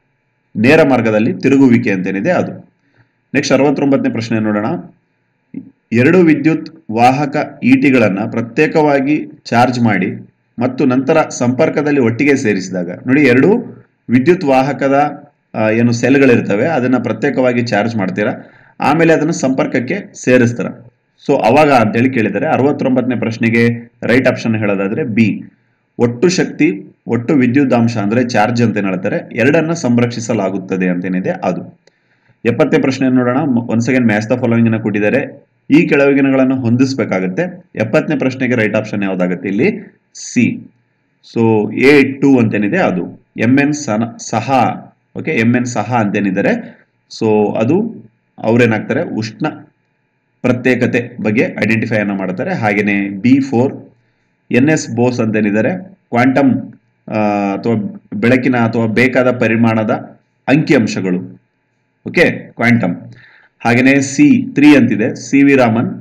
ನೇರ ಮಾರ್ಗದಲ್ಲಿ ತಿರುಗುವಿಕೆ ಅಂತೇನಿದೆ ಅದು. ನೆಕ್ಸ್ಟ್ 69ನೇ ಪ್ರಶ್ನೆ ನೋಡೋಣ. ಎರಡು ವಿದ್ಯುತ್ ವಾಹಕ ಈಟಿಗಳನ್ನು ಪ್ರತ್ಯೇಕವಾಗಿ ಚಾರ್ಜ್ ಮಾಡಿ ಮತ್ತು ನಂತರ ಸಂಪರ್ಕದಲ್ಲಿ ಒಟ್ಟಿಗೆ ಸೇರಿಸಿದಾಗ ನೋಡಿ, ಎರಡು ವಿದ್ಯುತ್ ವಾಹಕದ ಏನು ಸೆಲ್ಗಳಿರ್ತವೆ ಅದನ್ನ ಪ್ರತ್ಯೇಕವಾಗಿ ಚಾರ್ಜ್ ಮಾಡ್ತೀರಾ, ಆಮೇಲೆ ಅದನ್ನು ಸಂಪರ್ಕಕ್ಕೆ ಸೇರಿಸ್ತಾರ. ಸೊ ಅವಾಗ ಅಂತೇಳಿ ಕೇಳಿದರೆ 69ನೇ ಪ್ರಶ್ನೆಗೆ ರೈಟ್ ಆಪ್ಷನ್ ಹೇಳೋದಾದ್ರೆ ಬಿ, ಒಟ್ಟು ಶಕ್ತಿ ಒಟ್ಟು ವಿದ್ಯುದಾಂಶ ಅಂದ್ರೆ ಚಾರ್ಜ್ ಅಂತ ಹೇಳ್ತಾರೆ, ಎರಡನ್ನ ಸಂರಕ್ಷಿಸಲಾಗುತ್ತದೆ ಅಂತೇನಿದೆ ಅದು. 70ನೇ ಪ್ರಶ್ನೆ ನೋಡೋಣ. Once again match the following ಅನ್ನು ಕೊಟ್ಟಿದ್ದಾರೆ, ಈ ಕೆಳಗಿನಗಳನ್ನು ಹೊಂದಿಸಬೇಕಾಗುತ್ತೆ. 70ನೇ ಪ್ರಶ್ನೆಗೆ ರೈಟ್ ಆಪ್ಷನ್ ಯಾವ್ದಾಗುತ್ತೆ ಇಲ್ಲಿ? ಸಿ. ಸೊ A2 ಅಂತೇನಿದೆ ಅದು MN ಸಹ. ಓಕೆ, MN ಸಹ ಅಂತೇನಿದ್ದಾರೆ, ಸೊ ಅದು ಅವ್ರೇನಾಗ್ತಾರೆ ಉಷ್ಣ ಪ್ರತ್ಯೇಕತೆ ಬಗ್ಗೆ ಐಡೆಂಟಿಫೈ ಅನ್ನ ಮಾಡ್ತಾರೆ. ಹಾಗೇನೆ B4 NS ಬೋಸ್ ಅಂತೇನಿದ್ದಾರೆ, ಕ್ವಾಂಟಮ್ ಅಥವಾ ಬೆಳಕಿನ ಅಥವಾ ಬೇಕಾದ ಪರಿಮಾಣದ ಅಂಕಿಅಂಶಗಳು. Okay, quantum. ಹಾಗೇನೆ C3 ಅಂತಿದೆ, CV ರಾಮನ್,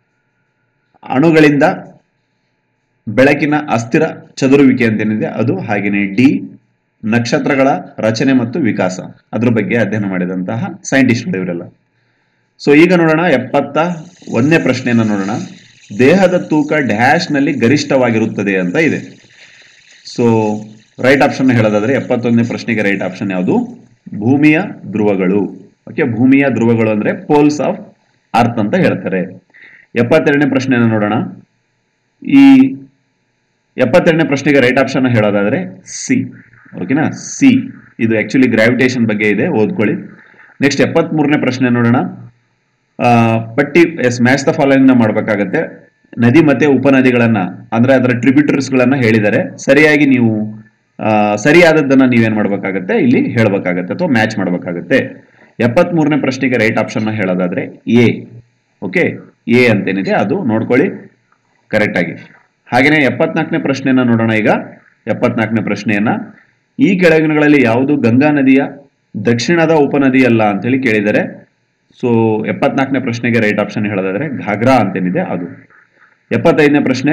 ಅಣುಗಳಿಂದ ಬೆಳಕಿನ ಅಸ್ಥಿರ ಚದುರುವಿಕೆ ಅಂತೇನಿದೆ ಅದು. ಹಾಗೇನೆ D, ನಕ್ಷತ್ರಗಳ ರಚನೆ ಮತ್ತು ವಿಕಾಸ, ಅದ್ರ ಬಗ್ಗೆ ಅಧ್ಯಯನ ಮಾಡಿದಂತಹ ಸೈಂಟಿಸ್ಟ್ಗಳು ಇವರೆಲ್ಲ. ಸೊ ಈಗ ನೋಡೋಣ 71ನೇ ಪ್ರಶ್ನೆಯನ್ನ ನೋಡೋಣ. ದೇಹದ ತೂಕ ಡ್ಯಾಶ್ ನಲ್ಲಿ ಗರಿಷ್ಠವಾಗಿರುತ್ತದೆ ಅಂತ ಇದೆ. ಸೊ ರೈಟ್ ಆಪ್ಷನ್ ಹೇಳೋದಾದ್ರೆ 71ನೇ ಪ್ರಶ್ನೆಗೆ ರೈಟ್ ಆಪ್ಷನ್ ಯಾವುದು? ಭೂಮಿಯ ಧ್ರುವಗಳು. ಓಕೆ, ಭೂಮಿಯ ಧ್ರುವಗಳು ಅಂದ್ರೆ ಪೋಲ್ಸ್ ಆಫ್ ಅರ್ತ್ ಅಂತ ಹೇಳ್ತಾರೆ. 72ನೇ ಪ್ರಶ್ನೆಯನ್ನ ನೋಡೋಣ. ಈ 72ನೇ ಪ್ರಶ್ನೆಗೆ ರೈಟ್ ಆಪ್ಷನ್ ಹೇಳೋದಾದ್ರೆ ಸಿ. ಓಕೆನಾ, ಸಿ. ಇದು ಆಕ್ಚುಲಿ ಗ್ರಾವಿಟೇಷನ್ ಬಗ್ಗೆ ಇದೆ, ಓದ್ಕೊಳ್ಳಿ. ನೆಕ್ಸ್ಟ್ 73ನೇ ಪ್ರಶ್ನೆ ನೋಡೋಣ. ಪಟ್ಟಿ ಮ್ಯಾಚ್ ದ ಫಾಲೋಯಿಂಗ್ ನ ಮಾಡಬೇಕಾಗತ್ತೆ. ನದಿ ಮತ್ತೆ ಉಪನದಿಗಳನ್ನ ಅಂದ್ರೆ ಅದರ ಟ್ರಿಬ್ಯೂಟರೀಸ್ ಗಳನ್ನ ಹೇಳಿದರೆ ಸರಿಯಾಗಿ ನೀವು ಸರಿಯಾದದ್ದನ್ನ ನೀವೇನ್ ಮಾಡ್ಬೇಕಾಗತ್ತೆ ಇಲ್ಲಿ ಹೇಳ್ಬೇಕಾಗತ್ತೆ ಅಥವಾ ಮ್ಯಾಚ್ ಮಾಡ್ಬೇಕಾಗತ್ತೆ. 73ನೇ ಪ್ರಶ್ನೆಗೆ ರೈಟ್ ಆಪ್ಷನ್ ನ ಹೇಳೋದಾದ್ರೆ ಎ. ಓಕೆ, ಎ ಅಂತೇನಿದೆ ಅದು ನೋಡ್ಕೊಳ್ಳಿ ಕರೆಕ್ಟ್ ಆಗಿ. ಹಾಗೇನೆ 74ನೇ ಪ್ರಶ್ನೆಯನ್ನ ನೋಡೋಣ. ಈಗ 74ನೇ ಪ್ರಶ್ನೆಯನ್ನ, ಈ ಕೆಳಗಿನಗಳಲ್ಲಿ ಯಾವುದು ಗಂಗಾ ನದಿಯ ದಕ್ಷಿಣದ ಉಪನದಿ ಅಲ್ಲ ಅಂತ ಹೇಳಿ ಕೇಳಿದರೆ. ಸೊ 74ನೇ ಪ್ರಶ್ನೆಗೆ ರೈಟ್ ಆಪ್ಷನ್ ಹೇಳೋದಾದ್ರೆ ಘಾಗ್ರಾ ಅಂತೇನಿದೆ ಅದು. 75ನೇ ಪ್ರಶ್ನೆ,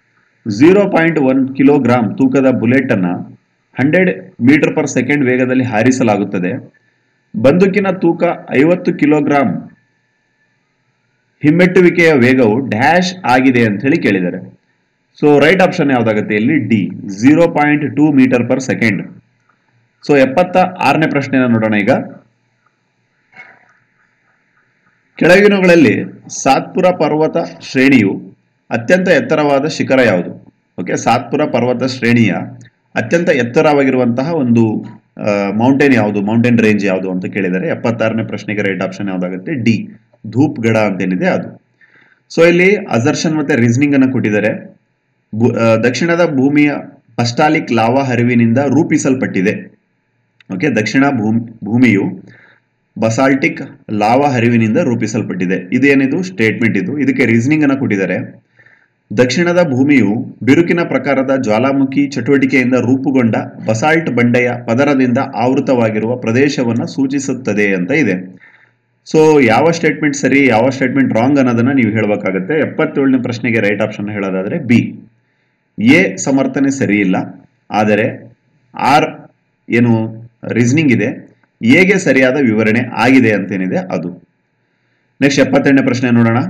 0.1 ಕಿಲೋಗ್ರಾಂ ತೂಕದ ಬುಲೆಟ್ ಅನ್ನ 100 ಮೀಟರ್ ಪರ್ ಸೆಕೆಂಡ್ ವೇಗದಲ್ಲಿ ಹಾರಿಸಲಾಗುತ್ತದೆ. ಬಂದೂಕಿನ ತೂಕ 50 ಕಿಲೋಗ್ರಾಂ, ಹಿಮ್ಮೆಟ್ಟುವಿಕೆಯ ವೇಗವು ಡ್ಯಾಶ್ ಆಗಿದೆ ಅಂತ ಹೇಳಿ ಕೇಳಿದ್ದಾರೆ. ಸೊ ರೈಟ್ ಆಪ್ಷನ್ ಯಾವ್ದಾಗುತ್ತೆ ಇಲ್ಲಿ? D, 0.2 metre per second. So 76ನೇ ಪ್ರಶ್ನೆಯನ್ನು ನೋಡೋಣ. ಈಗ ಕೆಳಗಿನವುಗಳಲ್ಲಿ ಸಾತ್ಪುರ ಪರ್ವತ ಶ್ರೇಣಿಯು ಅತ್ಯಂತ ಎತ್ತರವಾದ ಶಿಖರ ಯಾವುದು? ಓಕೆ, ಸಾತ್ಪುರ ಪರ್ವತ ಶ್ರೇಣಿಯ ಅತ್ಯಂತ ಎತ್ತರವಾಗಿರುವಂತಹ ಒಂದು ಮೌಂಟೇನ್ ಯಾವುದು, ಮೌಂಟೇನ್ ರೇಂಜ್ ಯಾವುದು ಅಂತ ಕೇಳಿದರೆ 76ನೇ ಪ್ರಶ್ನೆಗೆ ರೈಟ್ ಆಪ್ಷನ್ ಯಾವ್ದಾಗುತ್ತೆ? ಡಿ, ಧೂಪ್ಗಢ ಅಂತೇನಿದೆ ಅದು. ಸೊ ಇಲ್ಲಿ ಅಸರ್ಷನ್ ಮತ್ತೆ ರೀಸನಿಂಗ್ ಅನ್ನು ಕೊಟ್ಟಿದ್ದಾರೆ. ದಕ್ಷಿಣದ ಭೂಮಿಯ ಪಸ್ಟಾಲಿಕ್ ಲಾವಾ ಹರಿವಿನಿಂದ ರೂಪಿಸಲ್ಪಟ್ಟಿದೆ. ಓಕೆ, ದಕ್ಷಿಣ ಭೂಮಿಯು ಬಸಾಲ್ಟಿಕ್ ಲಾವಾ ಹರಿವಿನಿಂದ ರೂಪಿಸಲ್ಪಟ್ಟಿದೆ. ಇದೇನಿದು ಸ್ಟೇಟ್ಮೆಂಟ್ ಇದು. ಇದಕ್ಕೆ ರೀಸನಿಂಗ್ ಅನ್ನು ಕೊಟ್ಟಿದ್ದಾರೆ. ದಕ್ಷಿಣದ ಭೂಮಿಯು ಬಿರುಕಿನ ಪ್ರಕಾರದ ಜ್ವಾಲಾಮುಖಿ ಚಟುವಟಿಕೆಯಿಂದ ರೂಪುಗೊಂಡ ಬಸಾಲ್ಟ್ ಬಂಡೆಯ ಪದರದಿಂದ ಆವೃತವಾಗಿರುವ ಪ್ರದೇಶವನ್ನು ಸೂಚಿಸುತ್ತದೆ ಅಂತ ಇದೆ. ಸೊ ಯಾವ ಸ್ಟೇಟ್ಮೆಂಟ್ ಸರಿ ಯಾವ ಸ್ಟೇಟ್ಮೆಂಟ್ ರಾಂಗ್ ಅನ್ನೋದನ್ನ ನೀವು ಹೇಳಬೇಕಾಗುತ್ತೆ. 77ನೇ ಪ್ರಶ್ನೆಗೆ ರೈಟ್ ಆಪ್ಷನ್ ಹೇಳೋದಾದ್ರೆ ಬಿ, ಎ ಸಮರ್ಥನೆ ಸರಿ ಇಲ್ಲ, ಆದರೆ ಆರ್ ಏನು ರೀಸನಿಂಗ್ ಇದೆ, ಎಗೆ ಸರಿಯಾದ ವಿವರಣೆ ಆಗಿದೆ ಅಂತೇನಿದೆ ಅದು. ನೆಕ್ಸ್ಟ್ 78ನೇ ಪ್ರಶ್ನೆ ನೋಡೋಣ.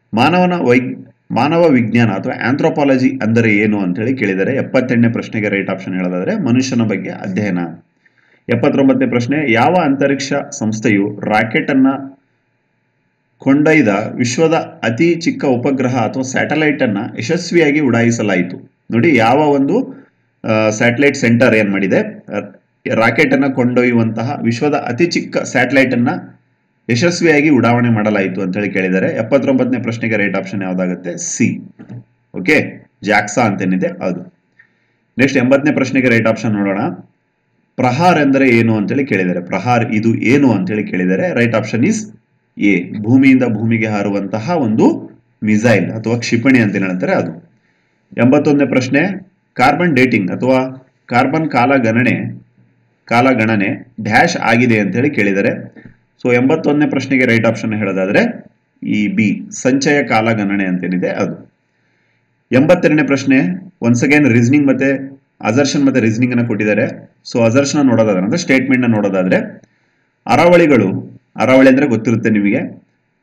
ಮಾನವ ವಿಜ್ಞಾನ ಅಥವಾ ಆಂಥ್ರೋಪಾಲಜಿ ಅಂದರೆ ಏನು ಅಂತ ಹೇಳಿ ಕೇಳಿದರೆ 78ನೇ ಪ್ರಶ್ನೆಗೆ ರೈಟ್ ಆಪ್ಷನ್ ಹೇಳೋದಾದ್ರೆ ಮನುಷ್ಯನ ಬಗ್ಗೆ ಅಧ್ಯಯನ. 79ನೇ ಪ್ರಶ್ನೆ, ಯಾವ ಅಂತರಿಕ್ಷ ಸಂಸ್ಥೆಯು ರಾಕೆಟ್ ಅನ್ನ ಕೊಂಡೊಯ್ದ ವಿಶ್ವದ ಅತಿ ಚಿಕ್ಕ ಉಪಗ್ರಹ ಅಥವಾ ಸ್ಯಾಟಲೈಟ್ ಅನ್ನ ಯಶಸ್ವಿಯಾಗಿ ಉಡಾಯಿಸಲಾಯಿತು? ನೋಡಿ, ಯಾವ ಒಂದು ಸ್ಯಾಟಲೈಟ್ ಸೆಂಟರ್ ಏನ್ ಮಾಡಿದೆ, ರಾಕೆಟ್ ಅನ್ನ ಕೊಂಡೊಯ್ಯುವಂತಹ ವಿಶ್ವದ ಅತಿ ಚಿಕ್ಕ ಸ್ಯಾಟಲೈಟ್ ಅನ್ನ ಯಶಸ್ವಿಯಾಗಿ ಉಡಾವಣೆ ಮಾಡಲಾಯಿತು ಅಂತ ಹೇಳಿ ಕೇಳಿದರೆ 79ನೇ ಪ್ರಶ್ನೆಗೆ ರೈಟ್ ಆಪ್ಷನ್ ಯಾವ್ದಾಗುತ್ತೆ? ಸಿ. ಓಕೆ, ಜಾಕ್ಸಾ ಅಂತೇನಿದೆ ಅದು. ನೆಕ್ಸ್ಟ್ 80ನೇ ಪ್ರಶ್ನೆಗೆ ರೈಟ್ ಆಪ್ಷನ್ ನೋಡೋಣ. ಪ್ರಹಾರ್ ಎಂದರೆ ಏನು ಅಂತೇಳಿ ಕೇಳಿದರೆ, ಪ್ರಹಾರ್ ಇದು ಏನು ಅಂತೇಳಿ ಕೇಳಿದರೆ ರೈಟ್ ಆಪ್ಷನ್ ಇಸ್ ಎ, ಭೂಮಿಯಿಂದ ಭೂಮಿಗೆ ಹಾರುವಂತಹ ಒಂದು ಮಿಸೈಲ್ ಅಥವಾ ಕ್ಷಿಪಣಿ ಅಂತ ಹೇಳ್ತಾರೆ ಅದು. 81ನೇ ಪ್ರಶ್ನೆ, ಕಾರ್ಬನ್ ಡೇಟಿಂಗ್ ಅಥವಾ ಕಾರ್ಬನ್ ಕಾಲಗಣನೆ ಡ್ಯಾಶ್ ಆಗಿದೆ ಅಂತ ಹೇಳಿ ಕೇಳಿದರೆ. ಸೊ 81ನೇ ಪ್ರಶ್ನೆಗೆ ರೈಟ್ ಆಪ್ಷನ್ ಹೇಳೋದಾದ್ರೆ ಈ ಬಿ, ಸಂಚಯ ಕಾಲಗಣನೆ ಅಂತೇನಿದೆ ಅದು. 82ನೇ ಪ್ರಶ್ನೆ, ಒನ್ಸ್ ಅಗೇನ್ ರೀಸನಿಂಗ್ ಮತ್ತೆ ಅಸರ್ಷನ್ ಮತ್ತೆ ರೀಸನಿಂಗ್ ಅನ್ನ ಕೊಟ್ಟಿದ್ದಾರೆ. ಸೊ ಅಸರ್ಷನ್ ನೋಡೋದಾದ್ರೆ ಅಂದ್ರೆ ಸ್ಟೇಟ್ಮೆಂಟ್ ನ ನೋಡೋದಾದ್ರೆ, ಅರಾವಳಿ ಅಂದ್ರೆ ಗೊತ್ತಿರುತ್ತೆ ನಿಮಗೆ,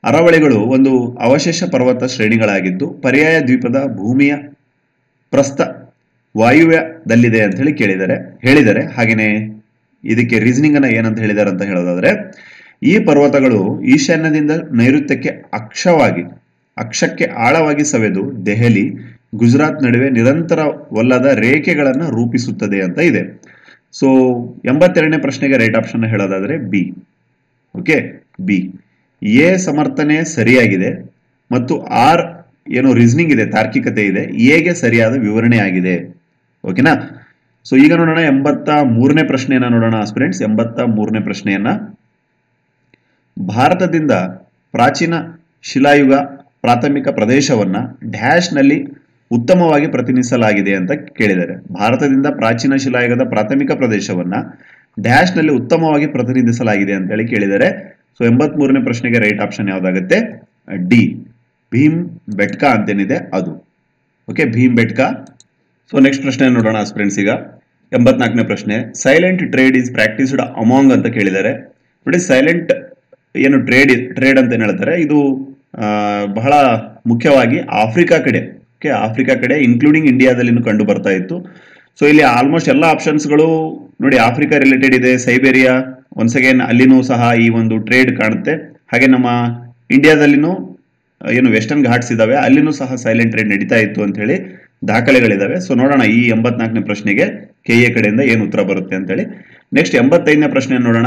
ಅರಾವಳಿಗಳು ಒಂದು ಅವಶೇಷ ಪರ್ವತ ಶ್ರೇಣಿಗಳಾಗಿದ್ದು ಪರ್ಯಾಯ ದ್ವೀಪದ ಭೂಮಿಯ ಪ್ರಸ್ಥ ವಾಯುವ್ಯದಲ್ಲಿದೆ ಅಂತ ಹೇಳಿ ಹೇಳಿದರೆ ಹಾಗೆಯೇ ಇದಕ್ಕೆ ರೀಸನಿಂಗ್ ಅನ್ನ ಏನಂತ ಹೇಳಿದ್ದಾರೆ ಅಂತ ಹೇಳೋದಾದ್ರೆ, ಈ ಪರ್ವತಗಳು ಈಶಾನ್ಯದಿಂದ ನೈಋತ್ಯಕ್ಕೆ ಅಕ್ಷಕ್ಕೆ ಆಳವಾಗಿ ಸವೆದು ದೆಹಲಿ ಗುಜರಾತ್ ನಡುವೆ ನಿರಂತರವಲ್ಲದ ರೇಖೆಗಳನ್ನು ರೂಪಿಸುತ್ತದೆ ಅಂತ ಇದೆ. ಸೊ 82ನೇ ಪ್ರಶ್ನೆಗೆ ರೈಟ್ ಆಪ್ಷನ್ ಹೇಳೋದಾದ್ರೆ ಬಿ. Okay, B. ಎ ಸಮರ್ಥನೆ ಸರಿಯಾಗಿದೆ ಮತ್ತು ಆರ್ ಏನು ರೀಸನಿಂಗ್ ಇದೆ, ತಾರ್ಕಿಕತೆ ಇದೆ, ಎಗೆ ಸರಿಯಾದ ವಿವರಣೆ ಆಗಿದೆ. ಓಕೆನಾ? ಸೊ ಈಗ ನೋಡೋಣ 83ನೇ ಪ್ರಶ್ನೆಯನ್ನ ನೋಡೋಣ ಸ್ಟೂಡೆಂಟ್ಸ್. 83ನೇ ಪ್ರಶ್ನೆಯನ್ನ, ಭಾರತದಿಂದ ಪ್ರಾಚೀನ ಶಿಲಾಯುಗ ಪ್ರಾಥಮಿಕ ಪ್ರದೇಶವನ್ನ ಡ್ಯಾಶ್ ನಲ್ಲಿ ಉತ್ತಮವಾಗಿ ಪ್ರತಿನಿಧಿಸಲಾಗಿದೆ ಅಂತ ಕೇಳಿದ್ದಾರೆ. ಭಾರತದಿಂದ ಪ್ರಾಚೀನ ಶಿಲಾಯುಗದ ಪ್ರಾಥಮಿಕ ಪ್ರದೇಶವನ್ನ ಡ್ಯಾಶ್ ನಲ್ಲಿ ಉತ್ತಮವಾಗಿ ಪ್ರತಿನಿಧಿಸಲಾಗಿದೆ ಅಂತ ಹೇಳಿ ಕೇಳಿದ್ದಾರೆ. ಸೊ 83ನೇ ಪ್ರಶ್ನೆಗೆ ರೈಟ್ ಆಪ್ಷನ್ ಯಾವ್ದಾಗುತ್ತೆ? ಡಿ, ಭೀಮ್ ಬೆಟ್ಕಾ ಅಂತೇನಿದೆ ಅದು. Okay, Bhim Betka. So next ಪ್ರಶ್ನೆ ನೋಡೋಣ ಫ್ರೆಂಡ್ಸ್. ಈಗ 84ನೇ ಪ್ರಶ್ನೆ, silent trade is practised among ಅಂತ ಕೇಳಿದ್ದಾರೆ. ನೋಡಿ, ಸೈಲೆಂಟ್ ಏನು ಟ್ರೇಡ್ ಅಂತ ಏನ್ ಹೇಳ್ತಾರೆ, ಇದು ಬಹಳ ಮುಖ್ಯವಾಗಿ ಆಫ್ರಿಕಾ ಕಡೆ, ಓಕೆ, ಆಫ್ರಿಕಾ ಕಡೆ ಇನ್ಕ್ಲೂಡಿಂಗ್ ಇಂಡಿಯಾದಲ್ಲಿ ಕಂಡು ಬರ್ತಾ ಇತ್ತು. ಸೊ ಇಲ್ಲಿ ಆಲ್ಮೋಸ್ಟ್ ಎಲ್ಲ ಆಪ್ಷನ್ಸ್ಗಳು ನೋಡಿ ಆಫ್ರಿಕಾ ರಿಲೇಟೆಡ್ ಇದೆ. ಸೈಬೇರಿಯಾ ಒನ್ಸ್ ಅಗೇನ್ ಅಲ್ಲಿನೂ ಸಹ ಈ ಒಂದು ಟ್ರೇಡ್ ಕಾಣುತ್ತೆ. ಹಾಗೆ ನಮ್ಮ ಇಂಡಿಯಾದಲ್ಲಿನೂ ಏನು ವೆಸ್ಟರ್ನ್ ಘಾಟ್ಸ್ ಇದಾವೆ, ಅಲ್ಲಿನೂ ಸಹ ಸೈಲೆಂಟ್ ಟ್ರೇಡ್ ನಡೀತಾ ಇತ್ತು ಅಂತ ಹೇಳಿ ದಾಖಲೆಗಳಿದಾವೆ. ಸೊ ನೋಡೋಣ ಈ 84ನೇ ಪ್ರಶ್ನೆಗೆ ಕೆಎ ಕಡೆಯಿಂದ ಏನು ಉತ್ತರ ಬರುತ್ತೆ ಅಂತ ಹೇಳಿ. ನೆಕ್ಸ್ಟ್ 85ನೇ ಪ್ರಶ್ನೆ ನೋಡೋಣ.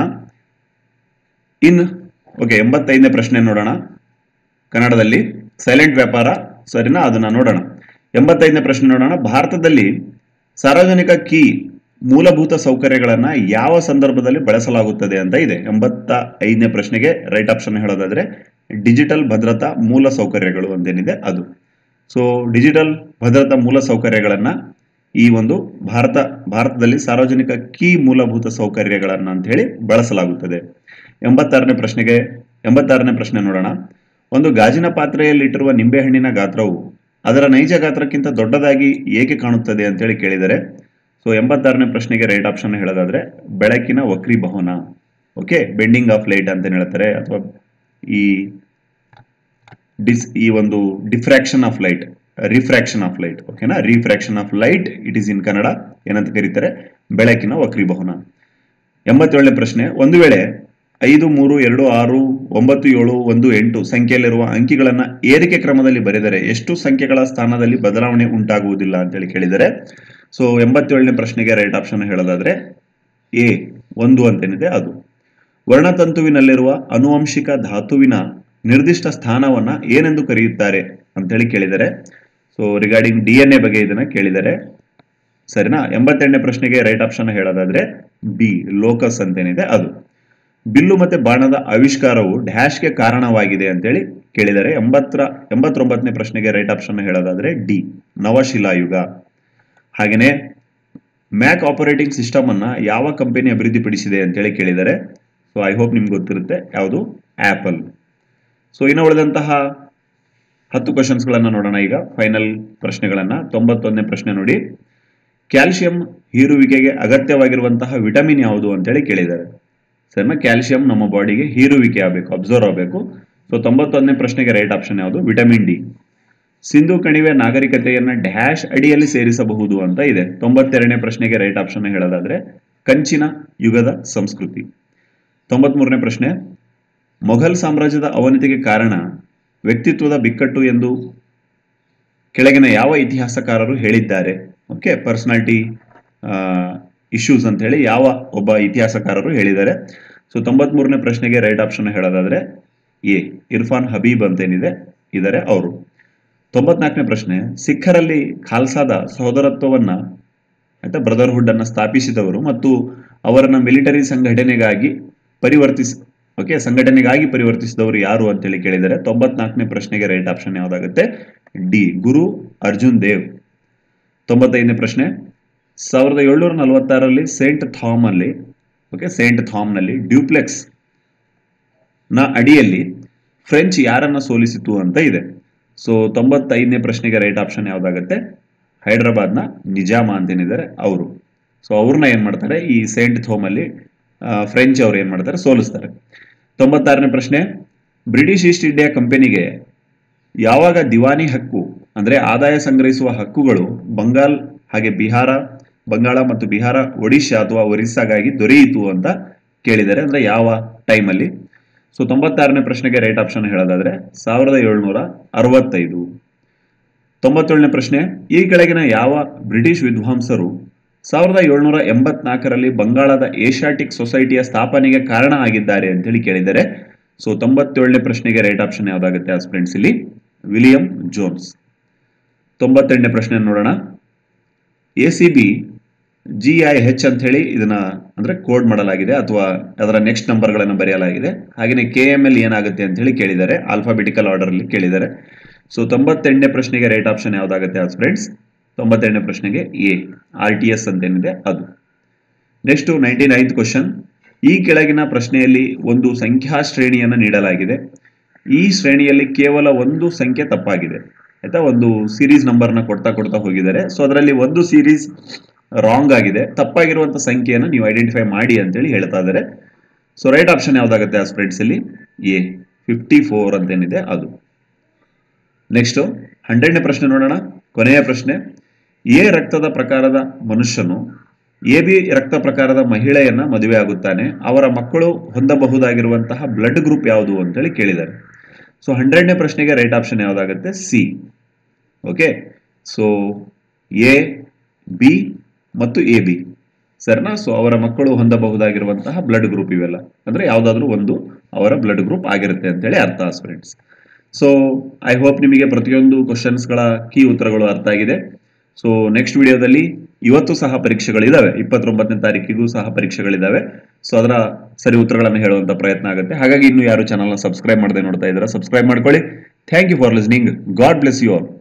ಓಕೆ, 85ನೇ ಪ್ರಶ್ನೆ ನೋಡೋಣ. ಕನ್ನಡದಲ್ಲಿ ಸೈಲೆಂಟ್ ವ್ಯಾಪಾರ ಸರಿನಾ, ಅದನ್ನ ನೋಡೋಣ. 85ನೇ ಪ್ರಶ್ನೆ ನೋಡೋಣ. ಭಾರತದಲ್ಲಿ ಸಾರ್ವಜನಿಕ ಕೀ ಮೂಲಭೂತ ಸೌಕರ್ಯಗಳನ್ನ ಯಾವ ಸಂದರ್ಭದಲ್ಲಿ ಬಳಸಲಾಗುತ್ತದೆ ಅಂತ ಇದೆ. 85ನೇ ಪ್ರಶ್ನೆಗೆ ರೈಟ್ ಆಪ್ಷನ್ ಹೇಳೋದಾದ್ರೆ ಡಿಜಿಟಲ್ ಭದ್ರತಾ ಮೂಲ ಸೌಕರ್ಯಗಳು ಅಂತೇನಿದೆ ಅದು. ಸೊ ಡಿಜಿಟಲ್ ಭದ್ರತಾ ಮೂಲ ಸೌಕರ್ಯಗಳನ್ನ ಈ ಒಂದು ಭಾರತದಲ್ಲಿ ಸಾರ್ವಜನಿಕ ಕೀ ಮೂಲಭೂತ ಸೌಕರ್ಯಗಳನ್ನ ಅಂತ ಹೇಳಿ ಬಳಸಲಾಗುತ್ತದೆ. 86ನೇ ಪ್ರಶ್ನೆ ನೋಡೋಣ. ಒಂದು ಗಾಜಿನ ಪಾತ್ರೆಯಲ್ಲಿಟ್ಟಿರುವ ನಿಂಬೆಹಣ್ಣಿನ ಗಾತ್ರವು ಅದರ ನೈಜ ಗಾತ್ರಕ್ಕಿಂತ ದೊಡ್ಡದಾಗಿ ಏಕೆ ಕಾಣುತ್ತದೆ ಅಂತ ಹೇಳಿ ಕೇಳಿದರೆ. ಸೊ 86ನೇ ಪ್ರಶ್ನೆಗೆ ರೈಟ್ ಆಪ್ಷನ್ ಹೇಳೋದಾದ್ರೆ ಬೆಳಕಿನ ವಕ್ರೀಭವನ. ಓಕೆ, ಬೆಂಡಿಂಗ್ ಆಫ್ ಲೈಟ್ ಅಂತ ಹೇಳ್ತಾರೆ, ಅಥವಾ ಈ ಒಂದು ರಿಫ್ರಾಕ್ಷನ್ ಆಫ್ ಲೈಟ್. ಓಕೆನಾ, refraction of light it is in Kannada ಏನಂತ ಕರೀತಾರೆ? ಬೆಳಕಿನ ವಕ್ರೀಭವನ. 87ನೇ ಪ್ರಶ್ನೆ, ಒಂದು ವೇಳೆ 5, 3, 2, 6, 9, 7, 1, 8 ಸಂಖ್ಯೆಯಲ್ಲಿರುವ ಅಂಕಿಗಳನ್ನ ಏರಿಕೆ ಕ್ರಮದಲ್ಲಿ ಬರೆದರೆ ಎಷ್ಟು ಸಂಖ್ಯೆಗಳ ಸ್ಥಾನದಲ್ಲಿ ಬದಲಾವಣೆ ಉಂಟಾಗುವುದಿಲ್ಲ ಅಂತ ಹೇಳಿ ಕೇಳಿದರೆ. ಸೊ 87ನೇ ಪ್ರಶ್ನೆಗೆ ರೈಟ್ ಆಪ್ಷನ್ ಹೇಳೋದಾದ್ರೆ ಎ 1 ಅಂತೇನಿದೆ ಅದು. ವರ್ಣತಂತುವಿನಲ್ಲಿರುವ ಆನುವಂಶಿಕ ಧಾತುವಿನ ನಿರ್ದಿಷ್ಟ ಸ್ಥಾನವನ್ನ ಏನೆಂದು ಕರೆಯುತ್ತಾರೆ ಅಂತ ಹೇಳಿ ಕೇಳಿದರೆ. ಸೊ ರಿಗಾರ್ಡಿಂಗ್ DNA ಬಗ್ಗೆ ಇದನ್ನ ಕೇಳಿದರೆ ಸರಿನಾ. 88ನೇ ಪ್ರಶ್ನೆಗೆ ರೈಟ್ ಆಪ್ಷನ್ ಹೇಳೋದಾದ್ರೆ ಬಿ ಲೋಕಸ್ ಅಂತೇನಿದೆ ಅದು. ಬಿಲ್ಲು ಮತ್ತೆ ಬಾಣದ ಆವಿಷ್ಕಾರವು ಡ್ಯಾಶ್ಗೆ ಕಾರಣವಾಗಿದೆ ಅಂತೇಳಿ ಕೇಳಿದರೆ. 89ನೇ ಪ್ರಶ್ನೆಗೆ ರೈಟ್ ಆಪ್ಷನ್ ಹೇಳೋದಾದ್ರೆ ಡಿ ನವಶಿಲಾಯುಗ. ಹಾಗೇನೆ ಮ್ಯಾಕ್ ಆಪರೇಟಿಂಗ್ ಸಿಸ್ಟಮ್ ಅನ್ನ ಯಾವ ಕಂಪನಿ ಅಭಿವೃದ್ಧಿಪಡಿಸಿದೆ ಅಂತೇಳಿ ಕೇಳಿದರೆ. ಸೊ ಐ ಹೋಪ್ ನಿಮ್ಗೆ ಗೊತ್ತಿರುತ್ತೆ ಯಾವುದು, ಆಪಲ್. ಸೊ ಇನ್ನು ಉಳಿದಂತಹ 10 ಕ್ವಶನ್ಸ್ಗಳನ್ನ ನೋಡೋಣ. ಈಗ ಫೈನಲ್ ಪ್ರಶ್ನೆಗಳನ್ನ. 91ನೇ ಪ್ರಶ್ನೆ ನೋಡಿ, ಕ್ಯಾಲ್ಸಿಯಂ ಹೀರುವಿಕೆಗೆ ಅಗತ್ಯವಾಗಿರುವಂತಹ ವಿಟಮಿನ್ ಯಾವುದು ಅಂತೇಳಿ ಕೇಳಿದ್ದಾರೆ. ಸರಿನಾ, ಕ್ಯಾಲ್ಸಿಯಂ ನಮ್ಮ ಬಾಡಿಗೆ ಹೀರುವಿಕೆ ಆಗಬೇಕು, ಅಬ್ಸರ್ವ್ ಆಗಬೇಕು. ಸೊ 91ನೇ ಪ್ರಶ್ನೆಗೆ ರೈಟ್ ಆಪ್ಷನ್ ಯಾವುದು? Vitamin D. ಸಿಂಧು ಕಣಿವೆ ನಾಗರಿಕತೆಯನ್ನ ಡ್ಯಾಶ್ ಅಡಿಯಲ್ಲಿ ಸೇರಿಸಬಹುದು ಅಂತ ಇದೆ. 92ನೇ ಪ್ರಶ್ನೆಗೆ ರೈಟ್ ಆಪ್ಷನ್ ಹೇಳೋದಾದ್ರೆ ಕಂಚಿನ ಯುಗದ ಸಂಸ್ಕೃತಿ. 93ನೇ ಪ್ರಶ್ನೆ, ಮೊಘಲ್ ಸಾಮ್ರಾಜ್ಯದ ಅವನತಿಗೆ ಕಾರಣ ವ್ಯಕ್ತಿತ್ವದ ಬಿಕ್ಕಟ್ಟು ಎಂದು ಕೆಳಗಿನ ಯಾವ ಇತಿಹಾಸಕಾರರು ಹೇಳಿದ್ದಾರೆ? ಓಕೆ, ಪರ್ಸನಾಲಿಟಿ ಇಶ್ಯೂಸ್ ಅಂತ ಹೇಳಿ ಯಾವ ಒಬ್ಬ ಇತಿಹಾಸಕಾರರು ಹೇಳಿದ್ದಾರೆ. ಸೊ 93ನೇ ಪ್ರಶ್ನೆಗೆ ರೈಟ್ ಆಪ್ಷನ್ ಹೇಳೋದಾದ್ರೆ ಎ ಇರ್ಫಾನ್ ಹಬೀಬ್ ಅಂತೇನಿದೆ ಇದ್ದಾರೆ ಅವರು. 94ನೇ ಪ್ರಶ್ನೆ, ಸಿಖ್ಖರಲ್ಲಿ ಖಾಲ್ಸಾದ ಸಹೋದರತ್ವವನ್ನ ಅಥವಾ ಬ್ರದರ್ಹುಡ್ ಅನ್ನ ಸ್ಥಾಪಿಸಿದವರು ಮತ್ತು ಅವರನ್ನ ಮಿಲಿಟರಿ ಸಂಘಟನೆಗಾಗಿ ಪರಿವರ್ತಿಸಿದವರು ಯಾರು ಅಂತೇಳಿ ಕೇಳಿದರೆ. 94ನೇ ಪ್ರಶ್ನೆಗೆ ರೈಟ್ ಆಪ್ಷನ್ ಯಾವ್ದಾಗುತ್ತೆ? ಡಿ ಗುರು ಅರ್ಜುನ್ ದೇವ್. 95ನೇ ಪ್ರಶ್ನೆ, 1746ರಲ್ಲಿ ಸೇಂಟ್ ಥಾಮ್ನಲ್ಲಿ ಡ್ಯೂಪ್ಲೆಕ್ಸ್ ನ ಅಡಿಯಲ್ಲಿ ಫ್ರೆಂಚ್ ಯಾರನ್ನ ಸೋಲಿಸಿತು ಅಂತ ಇದೆ. ಸೊ 95ನೇ ಪ್ರಶ್ನೆಗೆ ರೈಟ್ ಆಪ್ಷನ್ ಯಾವ್ದಾಗುತ್ತೆ? ಹೈದರಾಬಾದ್ನ ನಿಜಾಮ ಅಂತೇನಿದ್ದಾರೆ ಅವರು. ಸೊ ಅವ್ರನ್ನ ಏನ್ ಮಾಡ್ತಾರೆ, ಈ ಸೇಂಟ್ ಥೋಮ್ ಅಲ್ಲಿ ಫ್ರೆಂಚ್ ಅವ್ರು ಏನ್ ಮಾಡ್ತಾರೆ, ಸೋಲಿಸ್ತಾರೆ. 96ನೇ ಪ್ರಶ್ನೆ, ಬ್ರಿಟಿಷ್ ಈಸ್ಟ್ ಇಂಡಿಯಾ ಕಂಪನಿಗೆ ಯಾವಾಗ ದಿವಾನಿ ಹಕ್ಕು ಅಂದ್ರೆ ಆದಾಯ ಸಂಗ್ರಹಿಸುವ ಹಕ್ಕುಗಳು ಬಂಗಾಳ ಮತ್ತು ಬಿಹಾರ, ಒಡಿಶಾ ಅಥವಾ ಒರಿಸ್ಸಾಗಾಗಿ ದೊರೆಯಿತು ಅಂತ ಕೇಳಿದ್ದಾರೆ. ಅಂದ್ರೆ ಯಾವ ಟೈಮಲ್ಲಿ? ಸೊ 96ನೇ ಪ್ರಶ್ನೆಗೆ ರೈಟ್ ಆಪ್ಷನ್ ಹೇಳೋದಾದ್ರೆ 1765. 97ನೇ ಪ್ರಶ್ನೆ, ಈ ಕೆಳಗಿನ ಯಾವ ಬ್ರಿಟಿಷ್ ವಿದ್ವಾಂಸರು 1784ರಲ್ಲಿ ಬಂಗಾಳದ ಏಷ್ಯಾಟಿಕ್ ಸೊಸೈಟಿಯ ಸ್ಥಾಪನೆಗೆ ಕಾರಣ ಆಗಿದ್ದಾರೆ ಅಂತೇಳಿ ಕೇಳಿದ್ದಾರೆ. ಸೊ 97ನೇ ಪ್ರಶ್ನೆಗೆ ರೈಟ್ ಆಪ್ಷನ್ ಯಾವ್ದಾಗುತ್ತೆ ಆಸ್ಪಿರೆಂಟ್ಸ್ ಇಲ್ಲಿ? William Jones. 98ನೇ ಪ್ರಶ್ನೆ ನೋಡೋಣ. ACB GIH ಅಂತ ಹೇಳಿ ಇದನ್ನ ಅಂದ್ರೆ ಕೋಡ್ ಮಾಡಲಾಗಿದೆ ಅಥವಾ ಅದರ ನೆಕ್ಸ್ಟ್ ನಂಬರ್ಗಳನ್ನು ಬರೆಯಲಾಗಿದೆ. ಹಾಗೆಯೇ KML ಏನಾಗುತ್ತೆ ಅಂತ ಹೇಳಿ ಕೇಳಿದ್ದಾರೆ, ಆಲ್ಫಾಬೆಟಿಕಲ್ ಆರ್ಡರ್ ಅಲ್ಲಿ ಕೇಳಿದ್ದಾರೆ. ಸೊ 98ನೇ ಪ್ರಶ್ನೆಗೆ ರೈಟ್ ಆಪ್ಷನ್ ಯಾವ್ದಾಗುತ್ತೆ ಫ್ರೆಂಡ್ಸ್? 98ನೇ ಪ್ರಶ್ನೆಗೆ A, RTS ಅಂತ ಏನಿದೆ ಅದು. ನೆಕ್ಸ್ಟ್ 99th ಕ್ವಶನ್, ಈ ಕೆಳಗಿನ ಪ್ರಶ್ನೆಯಲ್ಲಿ ಒಂದು ಸಂಖ್ಯಾ ಶ್ರೇಣಿಯನ್ನು ನೀಡಲಾಗಿದೆ. ಈ ಶ್ರೇಣಿಯಲ್ಲಿ ಕೇವಲ ಒಂದು ಸಂಖ್ಯೆ ತಪ್ಪಾಗಿದೆ. ಆಯ್ತಾ, ಒಂದು ಸೀರೀಸ್ ನಂಬರ್ನ ಕೊಡ್ತಾ ಹೋಗಿದ್ದಾರೆ. ಸೊ ಅದರಲ್ಲಿ ಒಂದು ಸೀರೀಸ್ ರಾಂಗ್ ಆಗಿದೆ. ತಪ್ಪಾಗಿರುವಂತ ಸಂಖ್ಯೆಯನ್ನು ನೀವು ಐಡೆಂಟಿಫೈ ಮಾಡಿ ಅಂತೇಳಿ ಹೇಳ್ತಾ ಇದ್ದಾರೆ. ಸೊ ರೈಟ್ ಆಪ್ಷನ್ ಯಾವ್ದಾಗುತ್ತೆ ಆಸ್ಪಿರೆಂಟ್ಸ್ ಇಲ್ಲಿ? A, 54 ಅಂತ ಏನಿದೆ ಅದು. ನೆಕ್ಸ್ಟ್ 100ನೇ ಪ್ರಶ್ನೆ ನೋಡೋಣ, ಕೊನೆಯ ಪ್ರಶ್ನೆ. A ರಕ್ತದ ಪ್ರಕಾರದ ಮನುಷ್ಯನು AB ರಕ್ತ ಪ್ರಕಾರದ ಮಹಿಳೆಯನ್ನ ಮದುವೆ ಆಗುತ್ತಾನೆ. ಅವರ ಮಕ್ಕಳು ಹೊಂದಬಹುದಾಗಿರುವಂತಹ ಬ್ಲಡ್ ಗ್ರೂಪ್ ಯಾವುದು ಅಂತೇಳಿ ಕೇಳಿದ್ದಾರೆ. ಸೊ 100ನೇ ಪ್ರಶ್ನೆಗೆ ರೈಟ್ ಆಪ್ಷನ್ ಯಾವ್ದಾಗುತ್ತೆ? C. Okay, so A, B ಮತ್ತು AB ಸರಿನಾ? ಸೊ ಅವರ ಮಕ್ಕಳು ಹೊಂದಬಹುದಾಗಿರುವಂತಹ ಬ್ಲಡ್ ಗ್ರೂಪ್ ಇವೆಲ್ಲ ಅಂದ್ರೆ ಯಾವ್ದಾದ್ರು ಒಂದು ಅವರ ಬ್ಲಡ್ ಗ್ರೂಪ್ ಆಗಿರುತ್ತೆ ಅಂತೇಳಿ ಅರ್ಥ ಆಸ್ಪಿರೆಂಟ್ಸ್. ಸೊ ಐ ಹೋಪ್ ನಿಮಗೆ ಪ್ರತಿಯೊಂದು ಕ್ವಶನ್ಸ್ಗಳ ಕೀ ಉತ್ತರಗಳು ಅರ್ಥ ಆಗಿದೆ. ಸೊ ನೆಕ್ಸ್ಟ್ ವಿಡಿಯೋದಲ್ಲಿ ಇವತ್ತು ಸಹ ಪರೀಕ್ಷೆಗಳಿದಾವೆ, 29ನೇ ತಾರೀಕಿಗೂ ಸಹ ಪರೀಕ್ಷೆಗಳಿದಾವೆ. ಸೊ ಅದರ ಸರಿ ಉತ್ತರಗಳನ್ನು ಹೇಳುವಂತ ಪ್ರಯತ್ನ ಆಗುತ್ತೆ. ಹಾಗಾಗಿ ಇನ್ನು ಯಾರು ಚಾನಲ್ನ ಸಬ್ಸ್ಕ್ರೈಬ್ ಮಾಡದೆ ನೋಡ್ತಾ ಇದ್ದೀರಾ, ಸಬ್ಸ್ಕ್ರೈಬ್ ಮಾಡ್ಕೊಳ್ಳಿ. Thank you for listening. God bless you all.